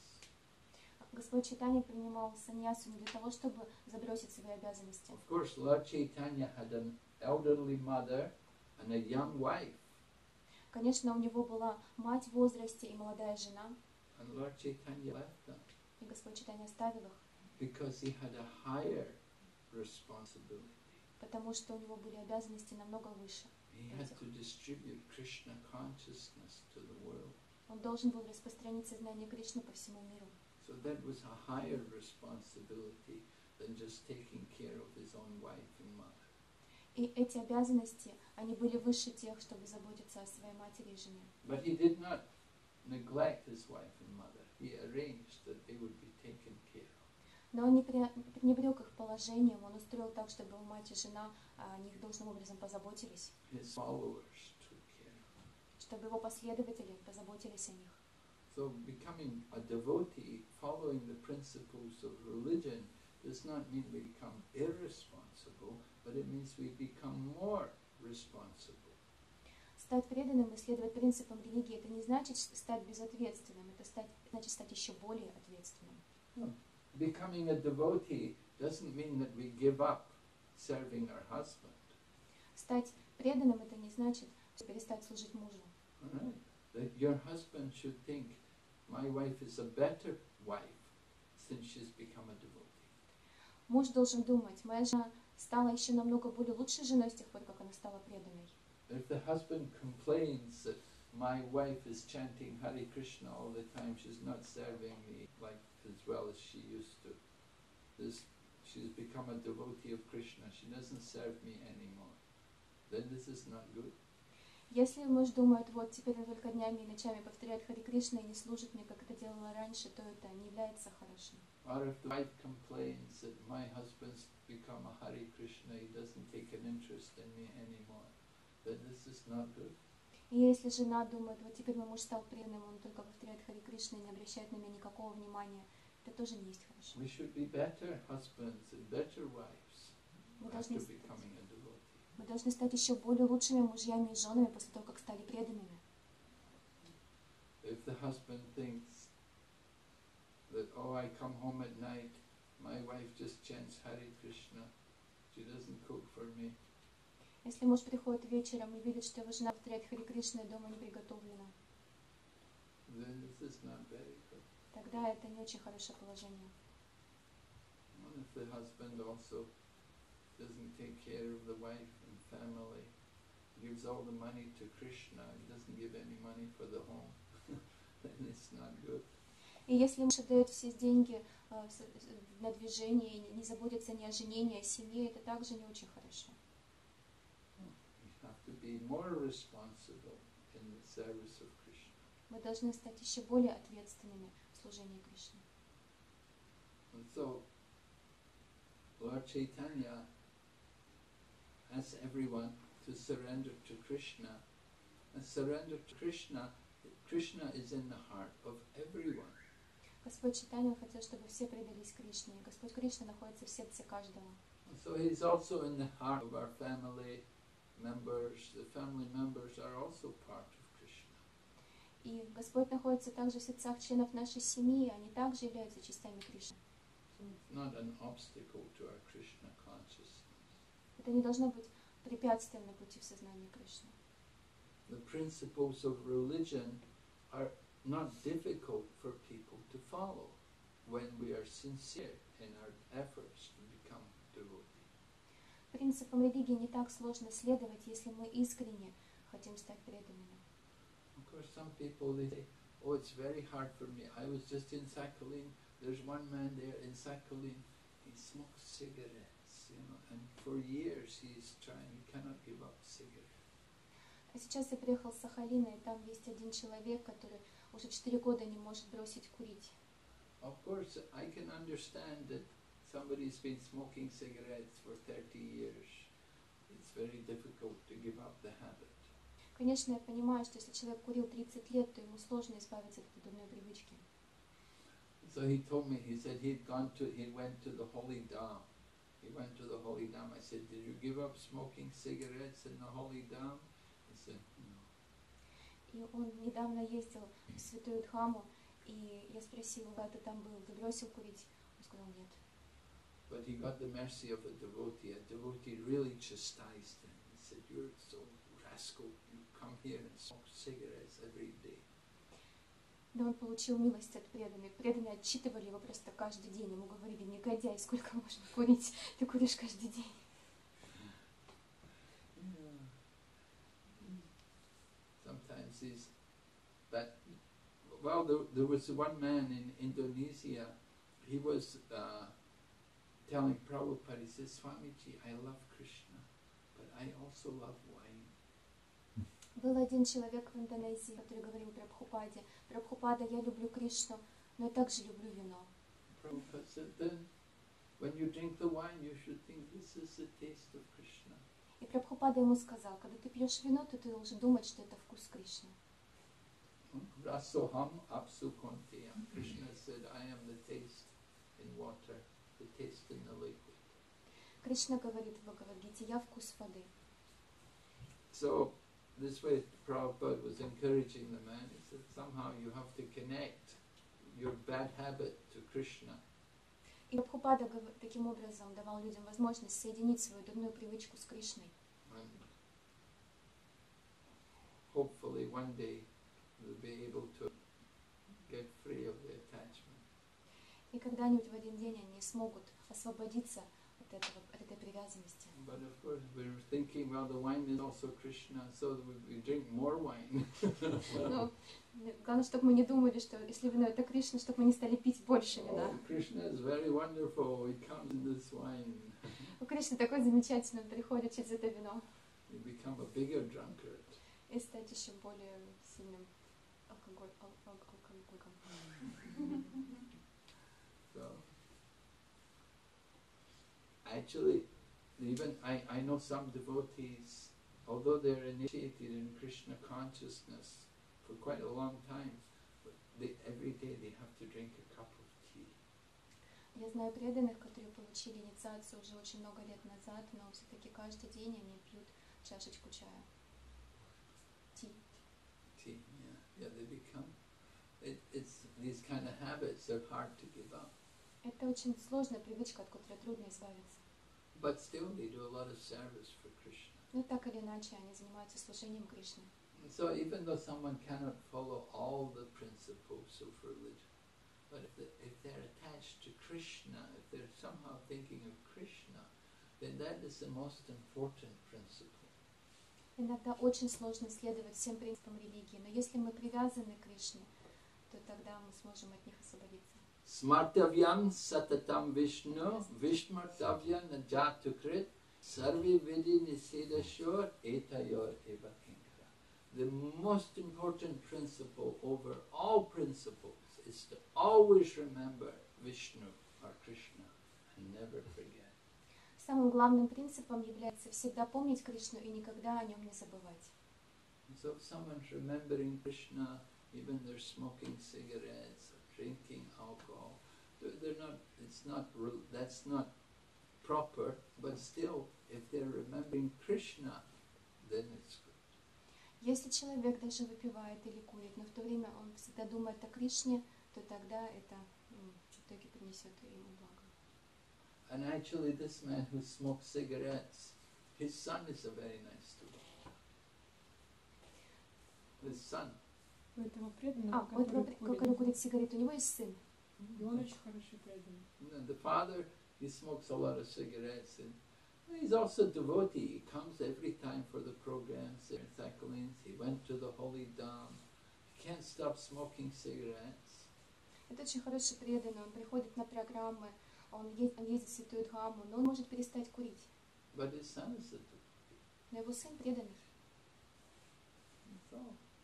Господь Чайтанья принимал саньясу не для того, чтобы забросить свои обязанности. Of course, Lord Chaitanya had an elderly mother and a young wife. Конечно, у него была мать в возрасте и молодая жена, And Lord Chaitanya left them и Господь Чайтанья оставил их, because he had a higher responsibility. потому что у него были обязанности намного выше. He had to distribute Krishna consciousness to the world. Он должен был распространить сознание Кришны по всему миру. So that was a higher responsibility than just taking care of his own wife and mother. И эти обязанности, они были выше тех, чтобы заботиться о своей матери и жене. But he did not neglect his wife and mother. He arranged that they would be taken care of. Но он не пренебрег их положением, он устроил так, чтобы его мать и жена о них должным образом позаботились, His followers took care of. чтобы его последователи позаботились о них. So becoming a devotee, following the principles of religion, does not mean we become irresponsible, but it means we become more responsible. Стать преданным и следовать принципам религии, это не значит стать безответственным, это значит стать еще более ответственным. Becoming a devotee doesn't mean that we give up serving our husband. Стать преданным, это не значит перестать служить мужу. All right? That your husband should think, my wife is a better wife since she's become a devotee. Муж должен думать, моя жена стала еще намного более лучшей женой с тех пор, как она стала преданной. If the husband complains that my wife is chanting Hare Krishna all the time, she's not serving me like as well as she used to. She's become a devotee of Krishna. She doesn't serve me anymore. Then this is not good. Если муж думает, вот теперь он только днями и ночами повторяет Харе Кришна и не служит мне, как это делала раньше, то это не является хорошим. Or if the wife complains that my husband's become a Hare Krishna, he doesn't take an interest in me anymore, then this is not good. И если жена думает, вот теперь мой муж стал преданным, он только повторяет Харе Кришна и не обращает на меня никакого внимания, это тоже не есть хорошо. We should be better husbands and better wives Мы after должны, becoming a devotee. мы должны стать еще более лучшими мужьями и женами после того, как стали преданными. If the husband thinks that, oh, I come home at night, my wife just chants Hare Krishna, she doesn't cook for me, Если муж приходит вечером и видит, что его жена повторяет Харе Кришна и дома не приготовлено, then this is not very good. тогда это не очень хорошее положение. And if the husband also doesn't take care of the wife and family, gives all the money to Krishna, he doesn't give any money for the home, then it's not good. И если муж отдает все деньги на движение и не заботится ни о жене, ни о семье, это также не очень хорошо. We have to be more responsible in the service of Krishna. Мы должны стать еще более ответственными в служения Кришне. And so, Lord Chaitanya asks everyone to surrender to Krishna. And surrender to Krishna, Krishna is in the heart of everyone. Господь Чайтанья хотел, чтобы все предались Кришне. И Господь Кришна находится в сердце каждого. And so He's also in the heart of our family members. The family members are also part of Krishna. И Господь находится также в сердцах членов нашей семьи, они также являются частями Кришны. So it's not an obstacle to our Krishna consciousness. Это не должно быть препятствием на пути в сознание Кришны. The principles of religion are not difficult for people to follow when we are sincere in our efforts to become devotee. Принципам религии не так сложно следовать, если мы искренне хотим стать преданными. Of course, some people, they say, oh, it's very hard for me. I was just in Sakhalin. There's one man there in Sakhalin. He smokes cigarettes, and for years he's trying. He cannot give up cigarettes. А сейчас я приехал с Сахалина, и там есть один человек, который уже 4 года не может бросить курить. Of course, I can understand that somebody's been smoking cigarettes for 30 years. It's very difficult to give up the habit. Конечно, я понимаю, что если человек курил 30 лет, то ему сложно избавиться от этой дурной привычки. So he told me, he said he went to the Holy Dham. He went to the Holy Dham. I said, did you give up smoking cigarettes in the Holy Dham? He said, no. И он недавно ездил в Святую Дхаму, и я спросила, когда ты там был, ты бросил курить? Он сказал, нет. But he got the mercy of a devotee. A devotee really chastised him. He said, you're so rascal. You come here and smoke cigarettes every day. Но он получил милость от преданных. Преданные отчитывали его просто каждый день. Ему говорили, негодяй, сколько можно курить? Ты куришь каждый день. Sometimes he's... But, well, there was one man in Indonesia. He was telling Prabhupada, he says, Swamiji, I love Krishna, but I also love wine. Был один человек в Индонезии, который говорил Прабхупаде, Прабхупада, я люблю Кришну, но я также люблю вино. Prabhupada said, then, when you drink the wine, you should think this is the taste of Krishna. И Прабхупада ему сказал, когда ты пьешь вино, то ты должен думать, что это вкус Кришны. Rasoham apsu konteyam. Krishna said, I am the taste in water, the taste in the liquid. Кришна говорит в Бхагавад-гите, я вкус воды. So, this way Prabhupada was encouraging the man. He said, somehow you have to connect your bad habit to Krishna. И Прабхупада таким образом давал людям возможность соединить свою дурную привычку с Кришной. And hopefully one day they'll be able to get free of the attachment. И когда-нибудь в один день они смогут освободиться от этой привязанности. But of course we're thinking, well, the wine is also Krishna, so we drink more wine. Но главное, чтобы мы не думали, что если вино это Кришна, чтобы мы не стали пить больше вина. Oh, Krishna is very wonderful. He comes in this wine. У Кришны такой замечательный, он приходит через это вино. You become a bigger drunkard. И стать еще более сильным алкоголиком. So, actually, even I know some devotees, although they're initiated in Krishna consciousness for quite a long time, but every day they have to drink a cup of tea. Я знаю преданных, которые получили инициацию уже очень много лет назад, но все-таки каждый день они пьют чашечку чая. Tea. Tea, yeah, they become. It's these kind of habits are hard to give up. Это очень сложная привычка, от которой трудно избавиться. But still, they do a lot of service for Krishna. Но так или иначе, они занимаются служением Кришне. So even though someone cannot follow all the principles of religion, but if they're attached to Krishna, if they're somehow thinking of Krishna, then that is the most important principle. Иногда очень сложно следовать всем принципам религии, но если мы привязаны к Кришне, то тогда мы сможем от них освободиться. Smartavyam satatam Vishnu, Vishmartavya najatukrit, sarvi vidi nisedashor etayor eva kinkara. The most important principle over all principles is to always remember Vishnu or Krishna and never forget. Самым главным принципом является всегда помнить Кришну и никогда о нем не забывать. So if someone's remembering Krishna, even they're smoking cigarettes or drinking alcohol, they're not. It's not. That's not proper. But still, if they're remembering Krishna, then it's good. Если человек даже выпивает или курит, но в то время он всегда думает о Кришне, то тогда это в итоге принесет ему благо. And actually, this man who smokes cigarettes, his son is a very nice student. His son. У этого преданного, который который курит сигарету, у него есть сын. и он очень хороший преданный. And the father, he smokes a lot of cigarettes, and he's also devotee. He comes every time for the programs there in Thakkalins. He went to the Holy Dham. He can't stop smoking cigarettes. Это очень хороший преданный, он приходит на программы, он ездит в Святую Дхаму, но он может перестать курить. But his son is a devotee. Но его сын преданный. So,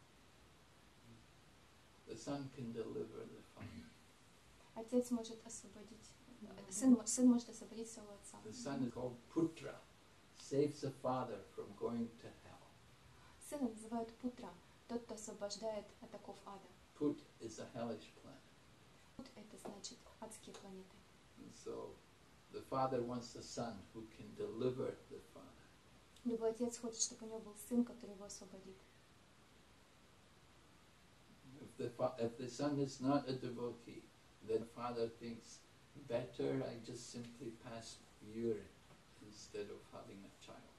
the son can deliver the father. Отец может освободить, сын может освободить своего отца. The son is called Putra, saves the father from going to hell. Сына называют Путра, тот, кто освобождает от оков ада. Put is a hellish planet. Пут — это значит адские планеты. And so the father wants a son who can deliver the father. Любой отец хочет, чтобы у него был сын, который его освободит. If the son is not a devotee, then father thinks, better I just simply pass urine instead of having a child.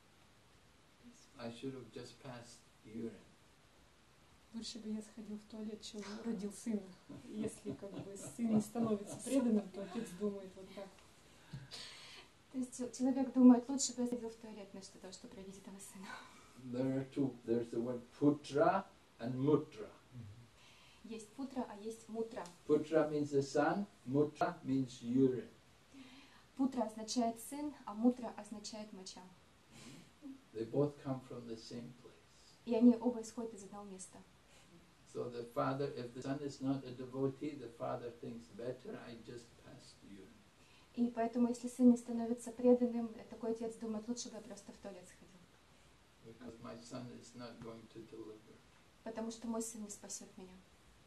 I should have just passed urine. Лучше бы я сходил в туалет, чем родил сына. Если как бы сын не становится преданным, то отец думает вот так. То есть человек думает, лучше бы я сходил в туалет, вместо того, чтобы родить этого сына. There are two. There's the word putra and mutra. Есть путра, а есть мутра. Putra means the son, mutra means urine. Путра означает сын, а мутра означает моча. They both come from the same place. И они оба исходят из одного места. So the father, if the son is not a devotee, the father thinks, better I just passed urine. И поэтому, если сын не становится преданным, такой отец думает, лучше бы я просто в туалет сходил. Because my son is not going to deliver. Потому что мой сын не спасет меня.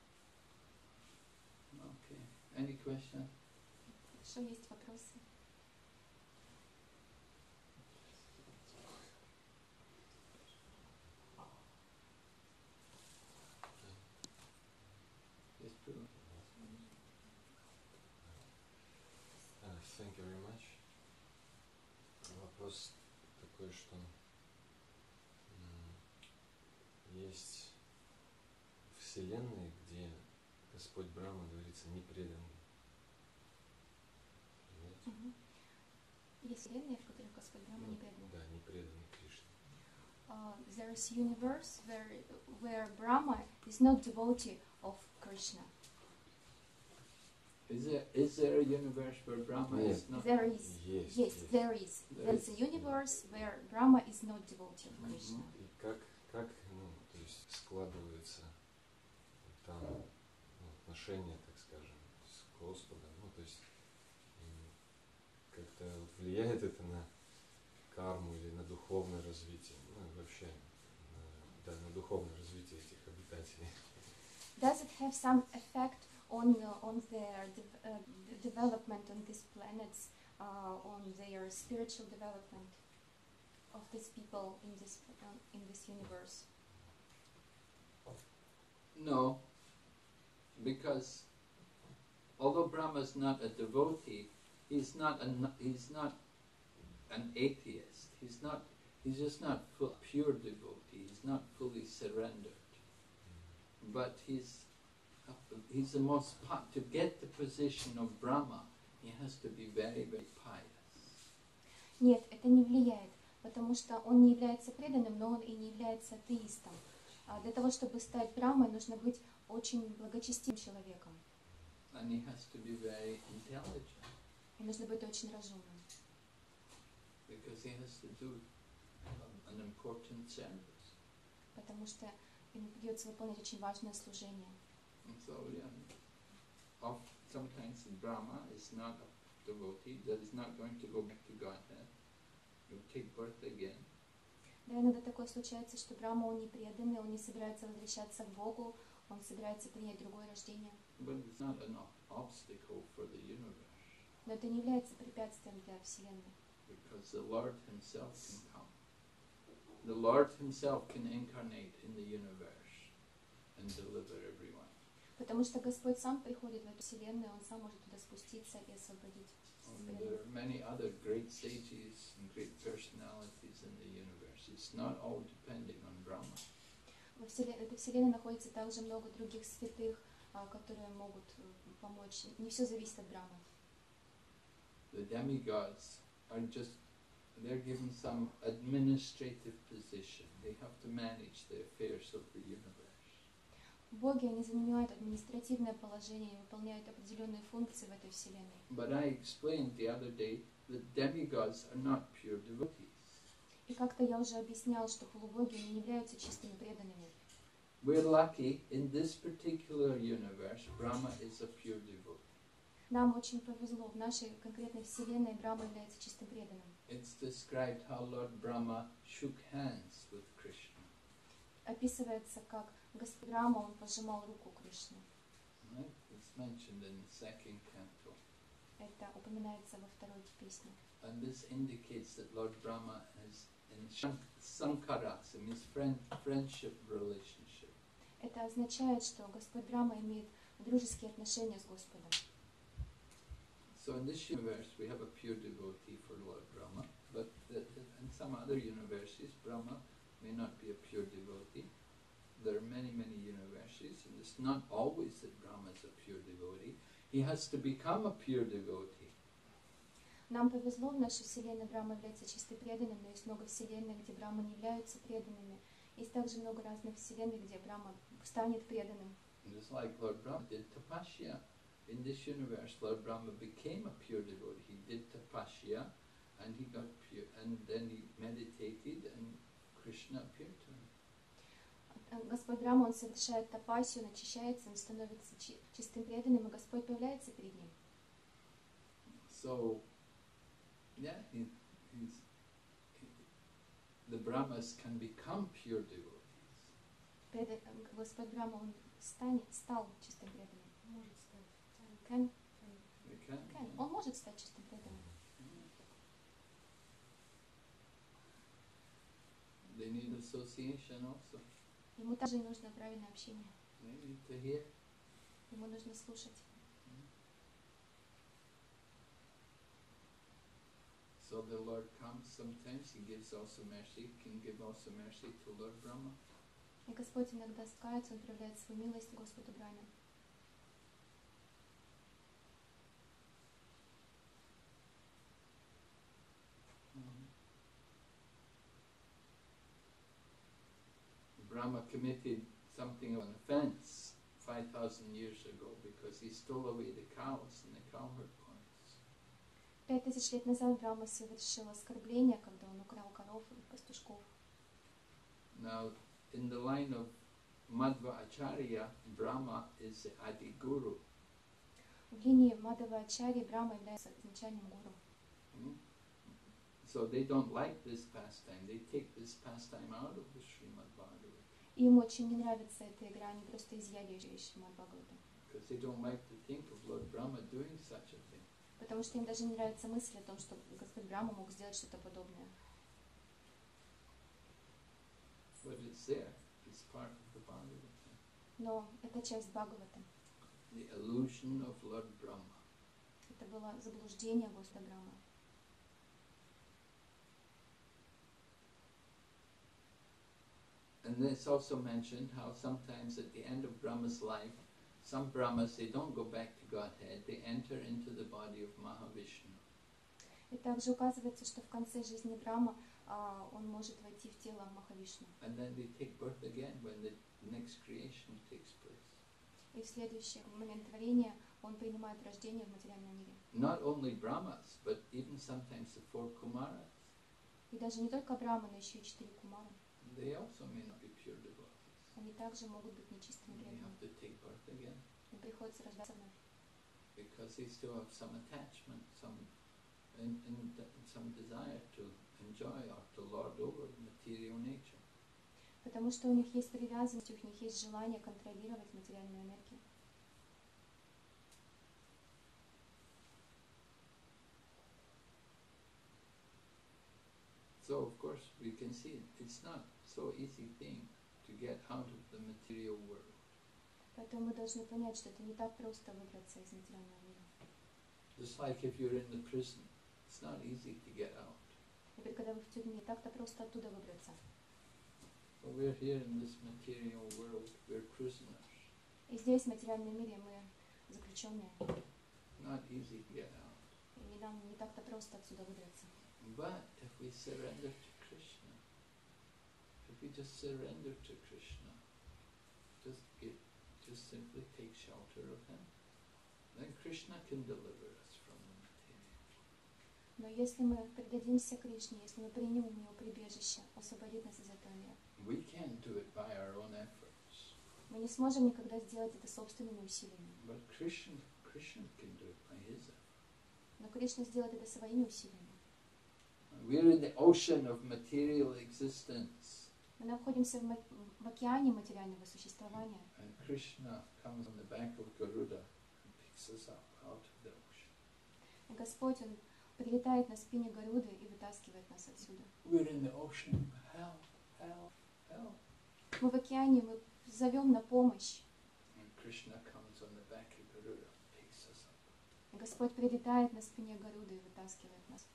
Okay. Any question? Что есть вопросы? Yes, Prudhoe. Thank you very much. Вопрос такой, что есть вселенные, где Господь Брахма говорится непреданный. Понимаете? Есть вселенная, в которой Господь Брахма не предан. Да, непреданный Кришне. There is universe where Brahma is not devotee of Krishna. Is there a universe where Brahma is not? There is. Yes, there is. There is a universe where Brahma is not devotee of Krishna. И как то есть складывается там отношения, так скажем, с Господом, то есть как-то влияет это на карму или на духовное развитие, вообще на духовное развитие этих обитателей. Does it have some effect on their development on these planets, on their spiritual development of these people in this universe? No, because although Brahma is not a devotee, he's not an atheist. He's just not pure devotee. He's not fully surrendered. But he's the most to get the position of Brahma, he has to be very, very pious. Нет, это не влияет, потому что он не является преданным, но он и не является атеистом. Для того, чтобы стать Брахмой, нужно быть очень благочестивым человеком. And he has to be very intelligent. И нужно быть очень разумным. Because he has to do an important service. Потому что ему придется выполнять очень важное служение. And so, yeah, sometimes Brahma is not a devotee, that is not going to go back to Godhead. He'll take birth again. Да, иногда такое случается, что Брахма, он не преданный, он не собирается возвращаться к Богу, он собирается принять другое рождение. But it's not an obstacle for the universe. Но это не является препятствием для Вселенной. Because the Lord Himself can come. The Lord Himself can incarnate in the universe and deliver everyone. Потому что Господь сам приходит в эту Вселенную, Он сам может туда спуститься и освободить. And there are many other great sages and great personalities in the universe. It's not all depending on Brahma. В этой Вселенной находится также много других святых, которые могут помочь. Не все зависит от Брахмы. The demigods are just, they're given some administrative position. They have to manage the affairs of the universe. Боги, они занимают административное положение и выполняют определенные функции в этой Вселенной. But I explained the other day that demigods are not pure devotees. И как-то я уже объяснял, что полубоги не являются чистыми преданными. We're lucky in this particular universe, Brahma is a pure devotee. Нам очень повезло. В нашей конкретной Вселенной Брахма является чистым преданным. It's described how Lord Brahma shook hands with Krishna. Описывается, как Господь Брахма, он пожимал руку Кришне. Right? It's mentioned in the second canto. Это упоминается во второй песне. And this indicates that Lord Brahma is in Sankara, in his friendship relationship. Это означает, что Господь Брахма имеет дружеские отношения с Господом. So in this universe we have a pure devotee for Lord Brahma, but in some other universes Brahma may not be a pure devotee. There are many, many universes, and it's not always that Brahma is a pure devotee. He has to become a pure devotee. Нам повезло, в нашей Вселенной Брахма является чистой преданным, но есть много Вселенных, где Брахма не являются преданными. Есть также много разных Вселенных, где Брахма станет преданным. Just like Lord Brahma did tapasya. In this universe, Lord Brahma became a pure devotee. He did tapasya, and he got pure, and then he meditated, and Krishna appeared to him. Господь Брахма, он совершает тапасию, он очищается, он становится чистым преданным, и Господь появляется перед ним. So, yeah, the Brahmas can become pure devotees. Господь Брахма, он стал чистым преданным. Может стать. Can. They can. Can. Он может стать чистым преданным. They need association also. Ему также нужно правильное общение. They need to hear. Ему нужно слушать. So the Lord comes sometimes, He gives also mercy, can give also mercy to Lord Brahma. И Господь иногда скается, Он проявляет свою милость Господу Брахме. Brahma committed something of an offense 5,000 years ago because he stole away the cows and the cowherd points. 5000 лет назад Брахма совершил оскорбление, когда он украл коров и пастушков. Now, in the line of Madhva Acharya, Brahma is the Adi Guru. В линии Мадхава Ачарьи Брахма является изначальным гуру. So they don't like this pastime. They take this pastime out of the Srimad Bhagavatam. И им очень не нравится эта игра, они просто изъяли ее из Шримад Бхагаватам. Because they don't like to think of Lord Brahma doing such a thing. Потому что им даже не нравится мысль о том, что Господь Брахма мог сделать что-то подобное. But it's there. It's part of the Bhagavatam. Но это часть Бхагавата. The illusion of Lord Brahma. Это было заблуждение Господа Брахмы. And it's also mentioned how sometimes at the end of Brahma's life, some Brahmas, they don't go back to Godhead, they enter into the body of Mahavishnu. И также указывается, что в конце жизни Брахма он может войти в тело Махавишну. And then they take birth again when the next creation takes place. И в следующий момент творения он принимает рождение в материальном мире. Not only Brahmas, but even sometimes the 4 Kumaras. И даже не только Брахма, но еще и 4 Кумары. They also may not be pure devotees. Они также могут быть нечистыми And they преданными. have to take birth again. Им приходится рождаться вновь. because they still have some attachment, some some desire to enjoy or to lord over material nature. Потому что у них есть привязанность, у них есть желание контролировать материальную энергию. So of course we can see it's not so easy thing to get out of the material world. Поэтому мы должны понять, что это не так просто выбраться из материального мира. Just like if you're in the prison, it's not easy to get out. Теперь, когда вы в тюрьме, не так-то просто оттуда выбраться. So we're here in this material world, we're prisoners. И здесь, в материальном мире, мы заключенные. Not easy to get out. И нам не так-то просто отсюда выбраться. But if we surrender to Krishna, if we just surrender to Krishna, just simply take shelter of him, then Krishna can deliver us from the material. Но если мы предадимся Кришне, если мы примем у него прибежище, освободит нас из этого мира. We can't do it by our own efforts. Мы не сможем никогда сделать это собственными усилиями. But Krishna can do it by his effort. Но Кришна сделает это своими усилиями. We're in the ocean of material existence. Мы находимся в океане материального существования. And Krishna comes on the back of Garuda and picks us up out of the ocean. И Господь, Он прилетает на спине Гаруды и вытаскивает нас отсюда. We're in the ocean. Help, help, help. Мы в океане, мы зовем на помощь. And Krishna comes on the back of Garuda and picks us up. И Господь прилетает на спине Гаруды и вытаскивает нас.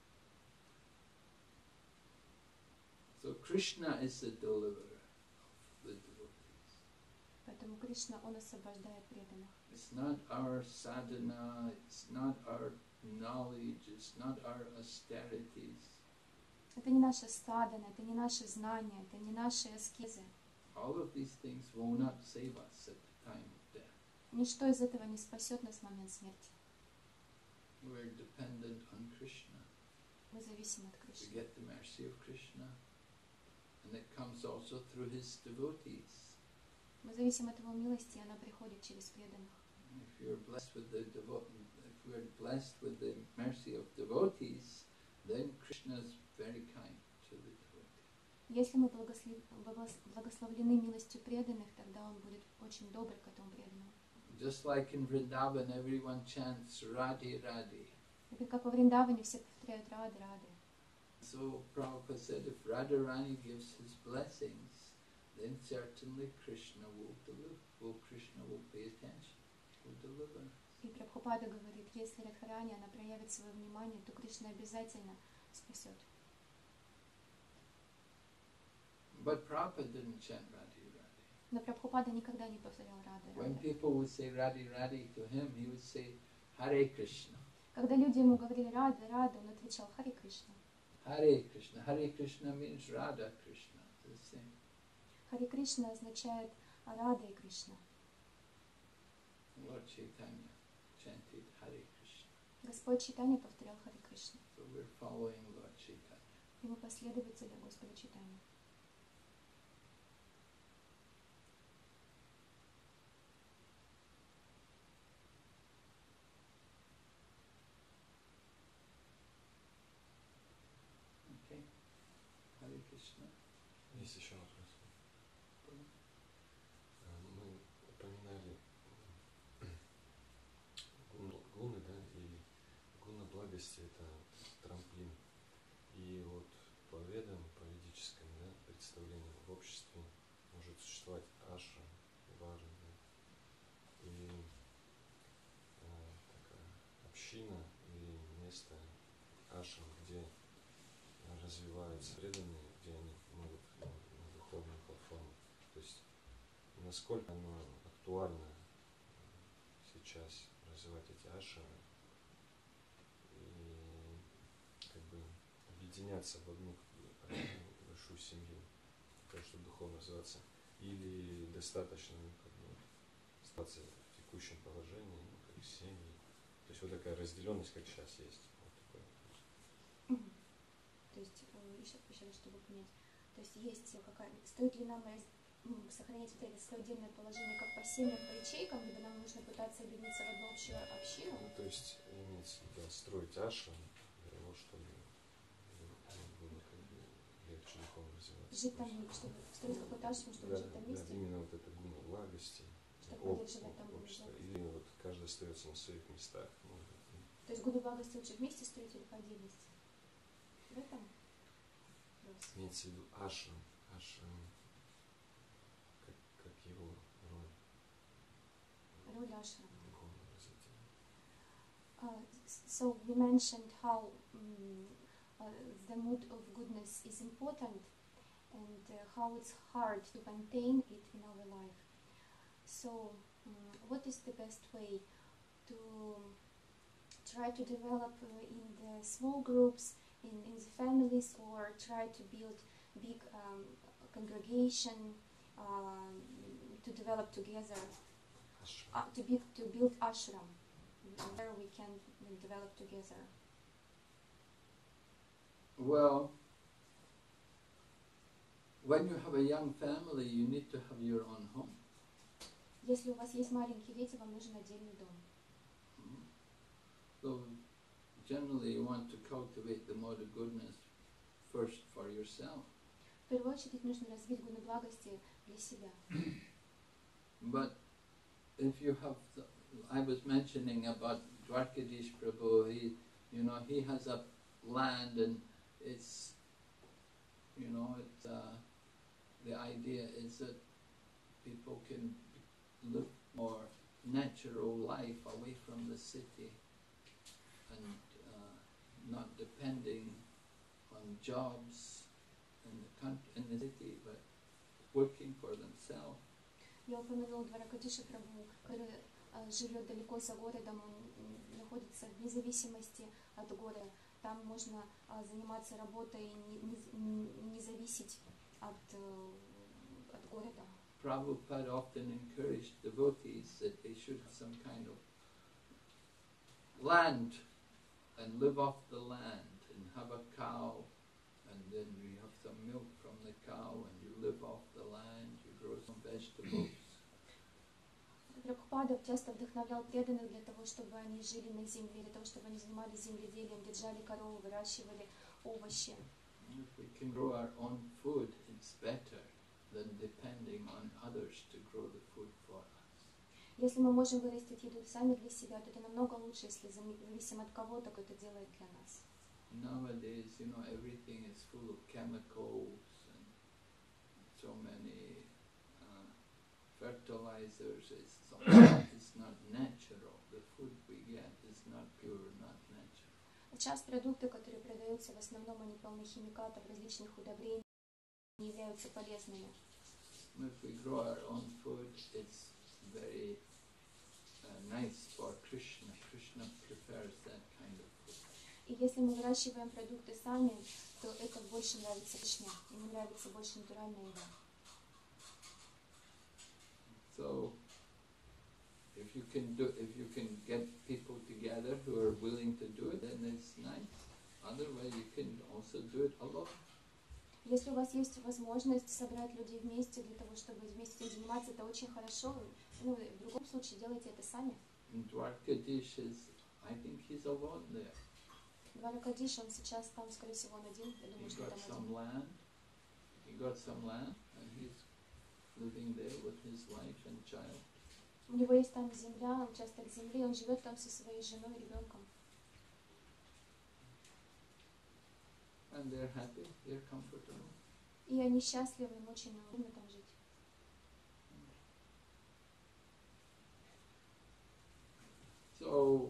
So Krishna is the deliverer of the devotees. Поэтому Кришна, Он освобождает преданных. It's not our sadhana, it's not our knowledge, it's not our austerities. Это не наша садхана, это не наши знания, это не наши аскезы. All of these things will not save us at the time of death. Ничто из этого не спасет нас в момент смерти. We're dependent on Krishna Мы зависим от to Кришны. get the mercy of Krishna. And it comes also through his devotees. Мы зависим от Его милости, и она приходит через преданных. If we're blessed with the mercy of devotees, then Krishna is very kind to the devotee. Если мы благословлены милостью преданных, тогда Он будет очень добр к этому преданному. Just like in Vrindavan, everyone chants Radhe Radhe. И как во Вриндаване все повторяют Рады, Рады. So Prabhupada said, if Radharani gives his blessings, then certainly Krishna will pay attention, will deliver. И Прабхупада говорит, если Радхарани, она проявит свое внимание, то Кришна обязательно спасет. But Prabhupada didn't chant Radhe Radhe. Но Прабхупада никогда не повторял Рады, When Рады. people would say Radhe Radhe to him, he would say Hare Krishna. Когда люди ему говорили Рада, Рада, он отвечал Харе Кришна. Hare Krishna. Hare Krishna means Radha Krishna. It's the same. Харе Кришна означает Рада и Кришна. Lord Chaitanya chanted Hare Krishna. Господь Чайтанья повторял Харе Кришна. So we're following Lord Chaitanya. И мы последователи Господа Чайтаньи. Okay? Hare Krishna. Есть еще вопрос. Мы упоминали гуны, да, и гуна благости — это трамплин. И вот по ведам, по ведическому, да, представлению, в обществе может существовать ашрам, варна, да, и такая община или место ашрам, где развиваются преданные, где они могут на духовную платформу. То есть насколько оно актуально сейчас развивать эти ашрамы и как бы объединяться в одну большую семью, для того, чтобы духовно развиваться, или достаточно как бы остаться в текущем положении, как семьи. То есть вот такая разделенность, как сейчас есть. Вот такой вопрос. То есть, еще раз, чтобы понять, то есть есть какая, стоит ли нам сохранять вот это свое отдельное положение как по семьям, по ячейкам, либо нам нужно пытаться объединиться в одну общую общину. Ну, то есть имеется в виду строить ашрам для того, чтобы было как бы легче духовно развиваться. Жить там, чтобы строить какой-то ашрам, чтобы жить там вместе. Да, именно вот это гуна благости, Чтобы поддерживать там общество. благость. Или вот каждый остается на своих местах. Может, То есть гуну благости лучше вместе строить или по отдельности? В этом вопрос. имеется в виду ашрам, как его роль Роль ашрама. духовного развития. So we mentioned how the mood of goodness is important and how it's hard to maintain it in our life. So what is the best way to try to develop in the small groups, in the families, or try to build big congregation to develop together, Ашрам. to build ashram where we can develop together? Well, when you have a young family, you need to have your own home. Если у вас есть маленькие дети, вам нужен отдельный дом. So generally you want to cultivate the mode of goodness first for yourself. В первую очередь нужно развить гуны благости для себя. But if you have, I was mentioning about Dwarkadish Prabhu, he has a land and it's, the idea is that people can live more natural life away from the city and not depending on jobs in the city, but working for themselves. Я упомянул Дваракадиша Прабху, который живет далеко за городом, он находится в независимости от города. Там можно заниматься работой и не зависеть от города. Prabhupada often encouraged devotees that they should have some kind of land and live off the land and have a cow, and then you have some milk from the cow and you live off the land, you grow some vegetables. Прабхупада часто вдохновлял преданных для того, чтобы они жили на земле, для того, чтобы они занимались земледелием, держали корову, выращивали овощи. If we can grow our own food, it's better than depending on others to grow the food for us. Если мы можем вырастить еду сами для себя, то это намного лучше, если зависим от кого-то, кто это делает для нас. Nowadays, everything is full of chemicals and so many fertilizers. It's not natural. The food we get is not pure, not natural. Сейчас продукты, которые продаются, в основном они полны химикатов, различных удобрений, не являются полезными. If we grow our own food, it's very nice for Krishna. Krishna prefers that kind of food. И если мы выращиваем продукты сами, то это больше нравится Кришне, ему нравится больше натуральная еда. So, if you can get people together who are willing to do it, then it's nice. Otherwise, you can also do it alone. Если у вас есть возможность собрать людей вместе для того, чтобы вместе заниматься, это очень хорошо. Ну, в другом случае делайте это сами. And Dwarkadish I think he's alone there. Дваракадиш, он сейчас там, скорее всего, он один. Я думаю, He что got там some один. land. He got some land, and he's living there with his wife and child. У него есть там земля, участок земли, он живет там со своей женой и ребенком. And they're happy, they're comfortable. И они счастливы, им очень удобно там жить. So,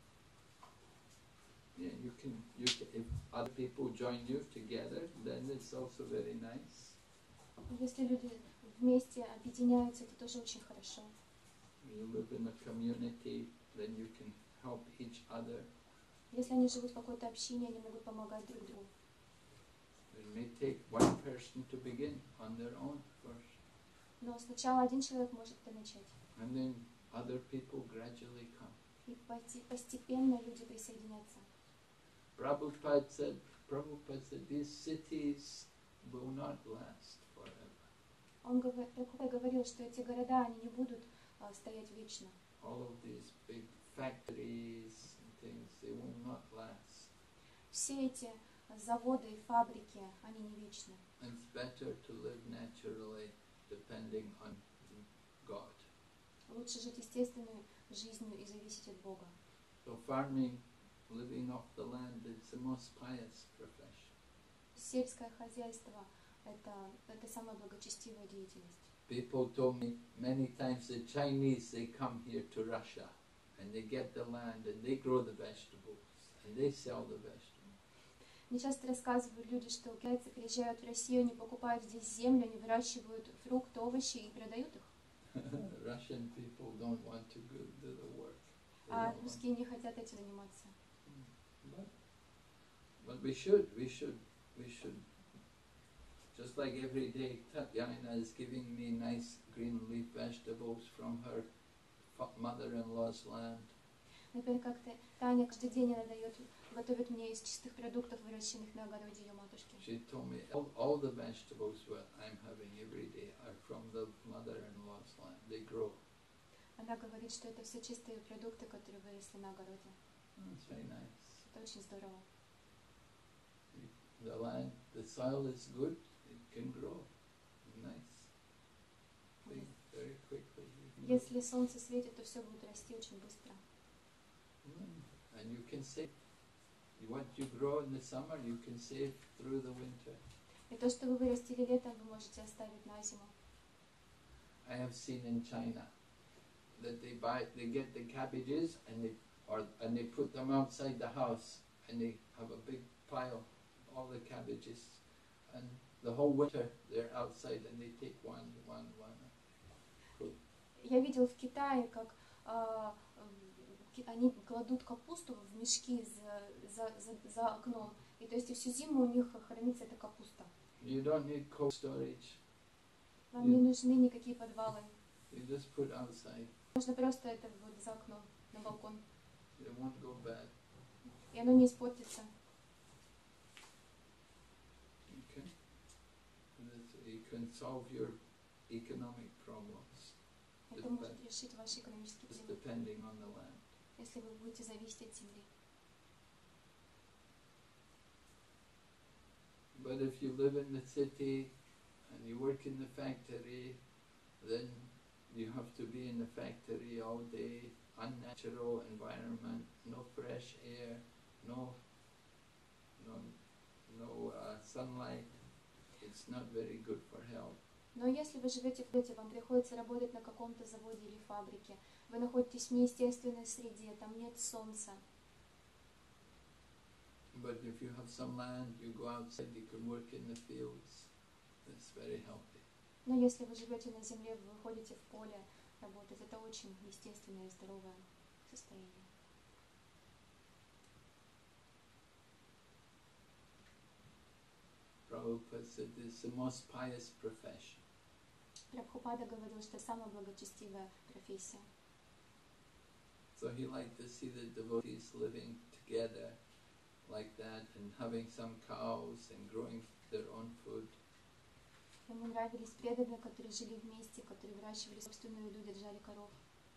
yeah, you can, if other people join you together, then it's also very nice. Если люди вместе объединяются, это тоже очень хорошо. You live in a community, then you can help each other. Если они живут в какой-то общине, они могут помогать друг другу. It may take one person to begin on their own first, Но сначала один человек может это начать. and then other people gradually come. И постепенно люди присоединятся. Prabhupada said these cities will not last forever. Прабхупада говорил, что эти города, они не будут стоять вечно. All of these big factories and things, they will not last. Все эти заводы и фабрики, они не вечны. And it's better to live naturally, depending on God. Лучше жить естественной жизнью и зависеть от Бога. So farming, living off the land, is the most pious profession. Сельское хозяйство – это самая благочестивая деятельность. People told me many times the Chinese, they come here to Russia and they get the land and they grow the vegetables and they sell the vegetables. Мне часто рассказывают люди, что китайцы приезжают в Россию, они покупают здесь землю, они выращивают фрукты, овощи и продают их. Russian people don't want to go do the work. They А don't want- русские не хотят этим заниматься. But we should. Just like every day, Tatyana is giving me nice green leaf vegetables from her mother-in-law's land. Например, как-то Таня каждый день она готовит мне из чистых продуктов, выращенных на огороде ее матушки. She told me all the vegetables what I'm having every day are from the mother-in-law's land. They grow. Она говорит, что это все чистые продукты, которые выросли на огороде. It's very nice. Это очень здорово. The land, the soil is good. It can grow nice, big, very quickly. Если солнце светит, то все будет расти очень быстро. And you can save. What you grow in the summer, you can save through the winter. И то, что вы вырастили летом, вы можете оставить на зиму. I have seen in China that they get the cabbages and they put them outside the house and they have a big pile, all the cabbages, and the whole winter they're outside and they take one. Я видел в Китае, как они кладут капусту в мешки за окном. И то есть всю зиму у них хранится эта капуста. You don't need cold storage. Вам не нужны никакие подвалы. You just put outside. Можно просто это вот за окном, на балкон. It won't go bad. И оно не испортится. Okay. You can solve your economic problems. Это может решить ваши экономические Just проблемы, depending on the land. если вы будете зависеть от земли. But if you live in the city and you work in the factory, then you have to be in the factory all day, unnatural environment, no fresh air, no sunlight. It's not very good for health. Но если вы живете в городе, вам приходится работать на каком-то заводе или фабрике, вы находитесь в неестественной среде, там нет солнца. But if you have some land, you go outside, you can work in the fields. That's very healthy. Но если вы живете на земле, вы выходите в поле работать, это очень естественное и здоровое состояние. Prabhupada said it's the most pious profession. Прабхупада говорил, что это самая благочестивая профессия. So he liked to see the devotees living together like that and having some cows and growing their own food. Ему нравились преданные, которые жили вместе, которые выращивали собственную еду, держали коров.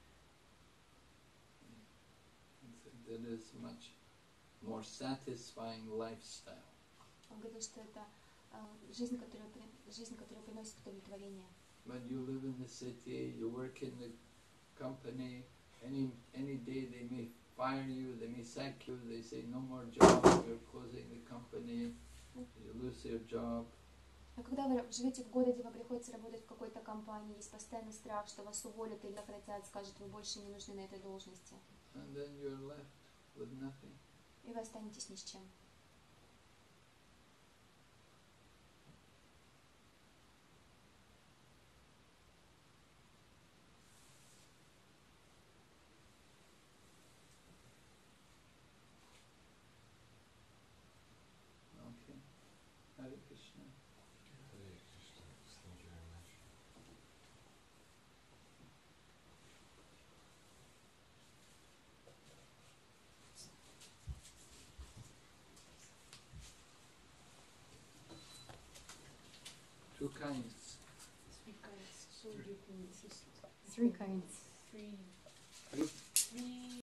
That is much more satisfying lifestyle. Он говорил, что это жизнь, которая приносит удовлетворение. When you live in the city, you work in the company, any day they may fire you, they may sack you, they say no more job, you're closing the company, you lose your job. А когда вы живете в городе, вам приходится работать в какой-то компании, есть постоянный страх, что вас уволят или сократят, скажут, вы больше не нужны на этой должности. And then you're left with nothing. И вы останетесь ни с чем. Okay. Hare Krishna. Hare Krishna. Thank you very much. Two kinds. So do you think this is Three kinds. three Three. three